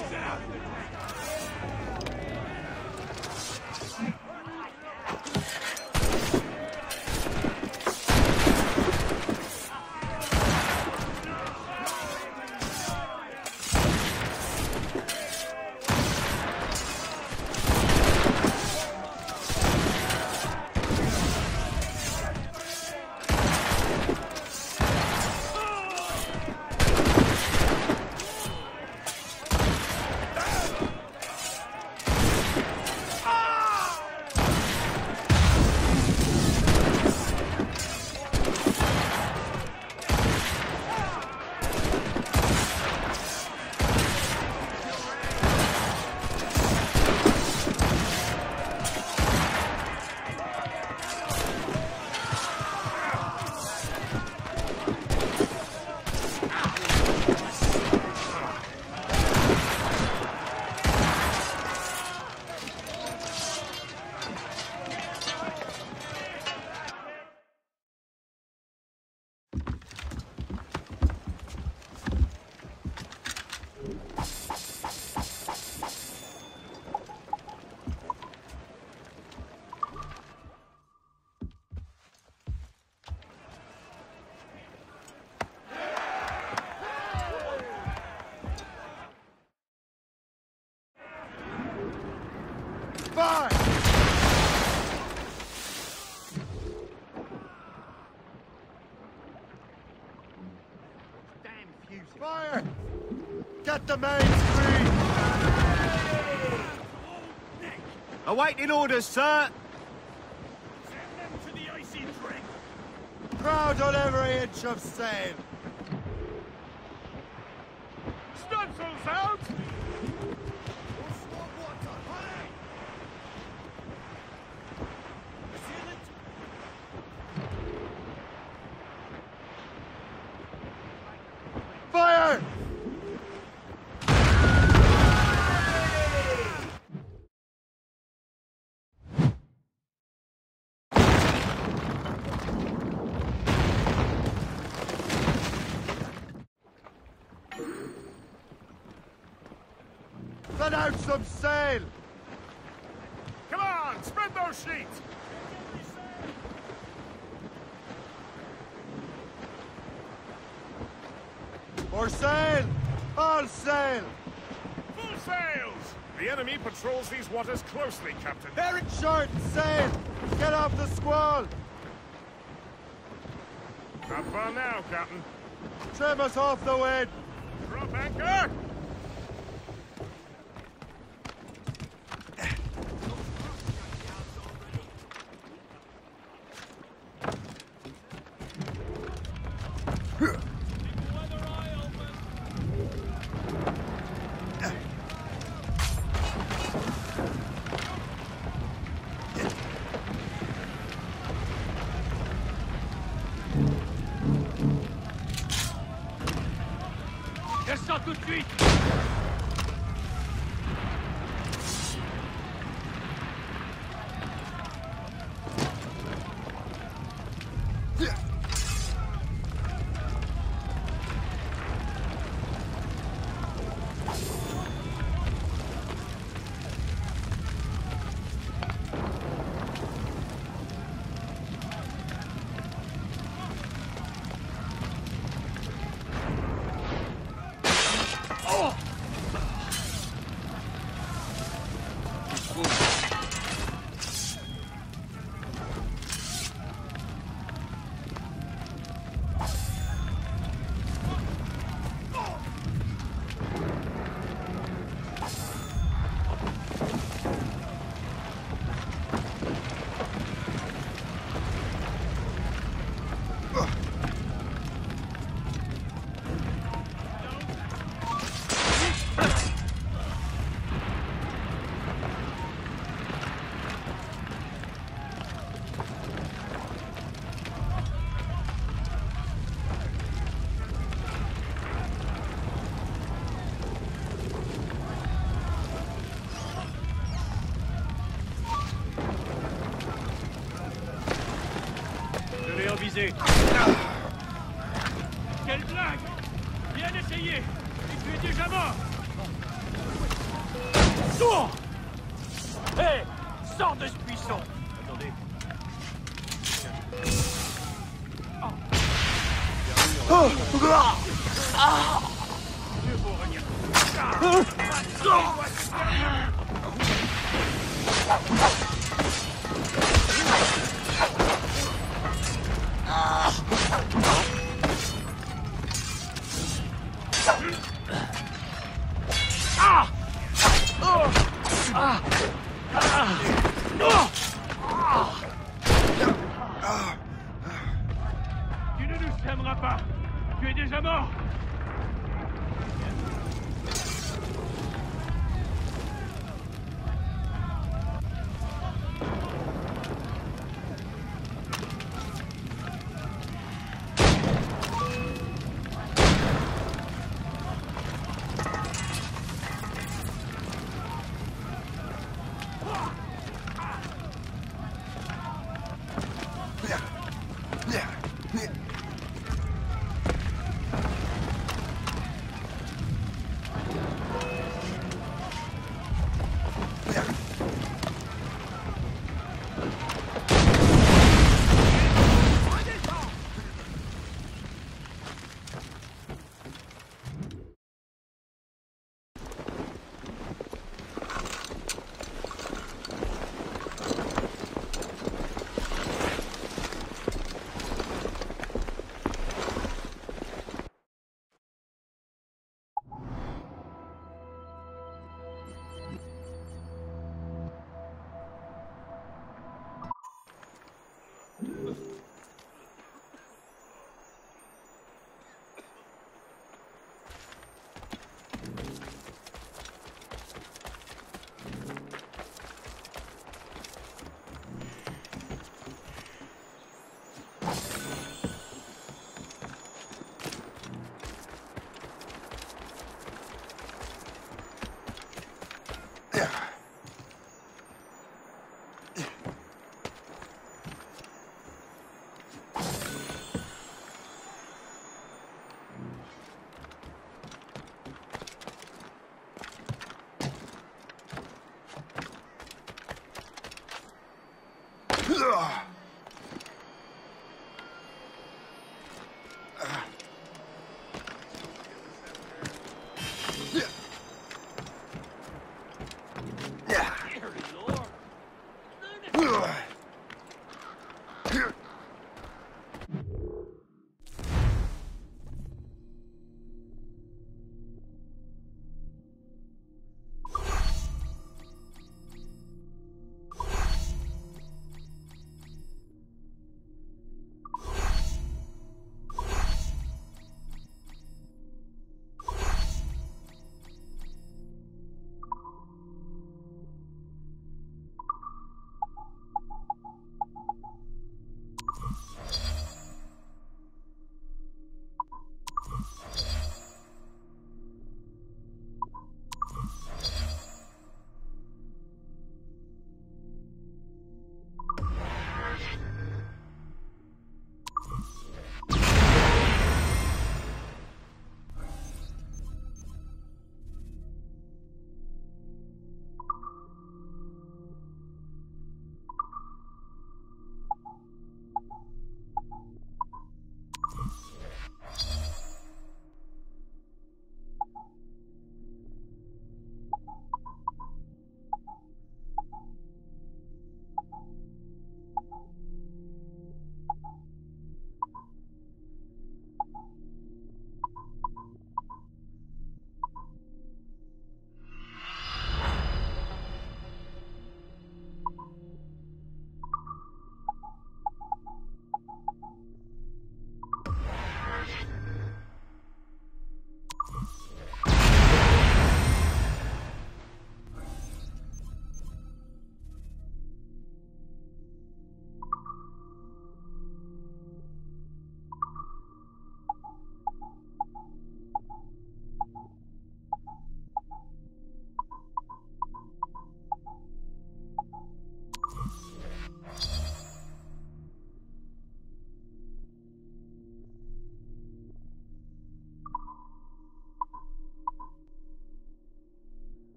[SPEAKER 3] Fire! Get the mains free!
[SPEAKER 14] Awaiting orders, sir!
[SPEAKER 5] Send them to the icy drink!
[SPEAKER 3] Crowd on every inch of sail!
[SPEAKER 7] Stunsails out!
[SPEAKER 3] Fire! Let out some sail!
[SPEAKER 7] Come on, spread those sheets!
[SPEAKER 3] More sail! All sail!
[SPEAKER 7] Full sails! The enemy patrols these waters closely, Captain.
[SPEAKER 3] Very short sail! Get off the squall!
[SPEAKER 7] Not far now, Captain.
[SPEAKER 3] Trim us off the wind!
[SPEAKER 7] Drop anchor!
[SPEAKER 4] Descends tout de suite! Visé. Quelle blague! Bien essayé! Et tu es déjà mort! Sourd! Hé! Hey, sors de ce buisson! Attendez. Dieu pour revenir. Tu ne nous aimeras pas. Tu es déjà mort.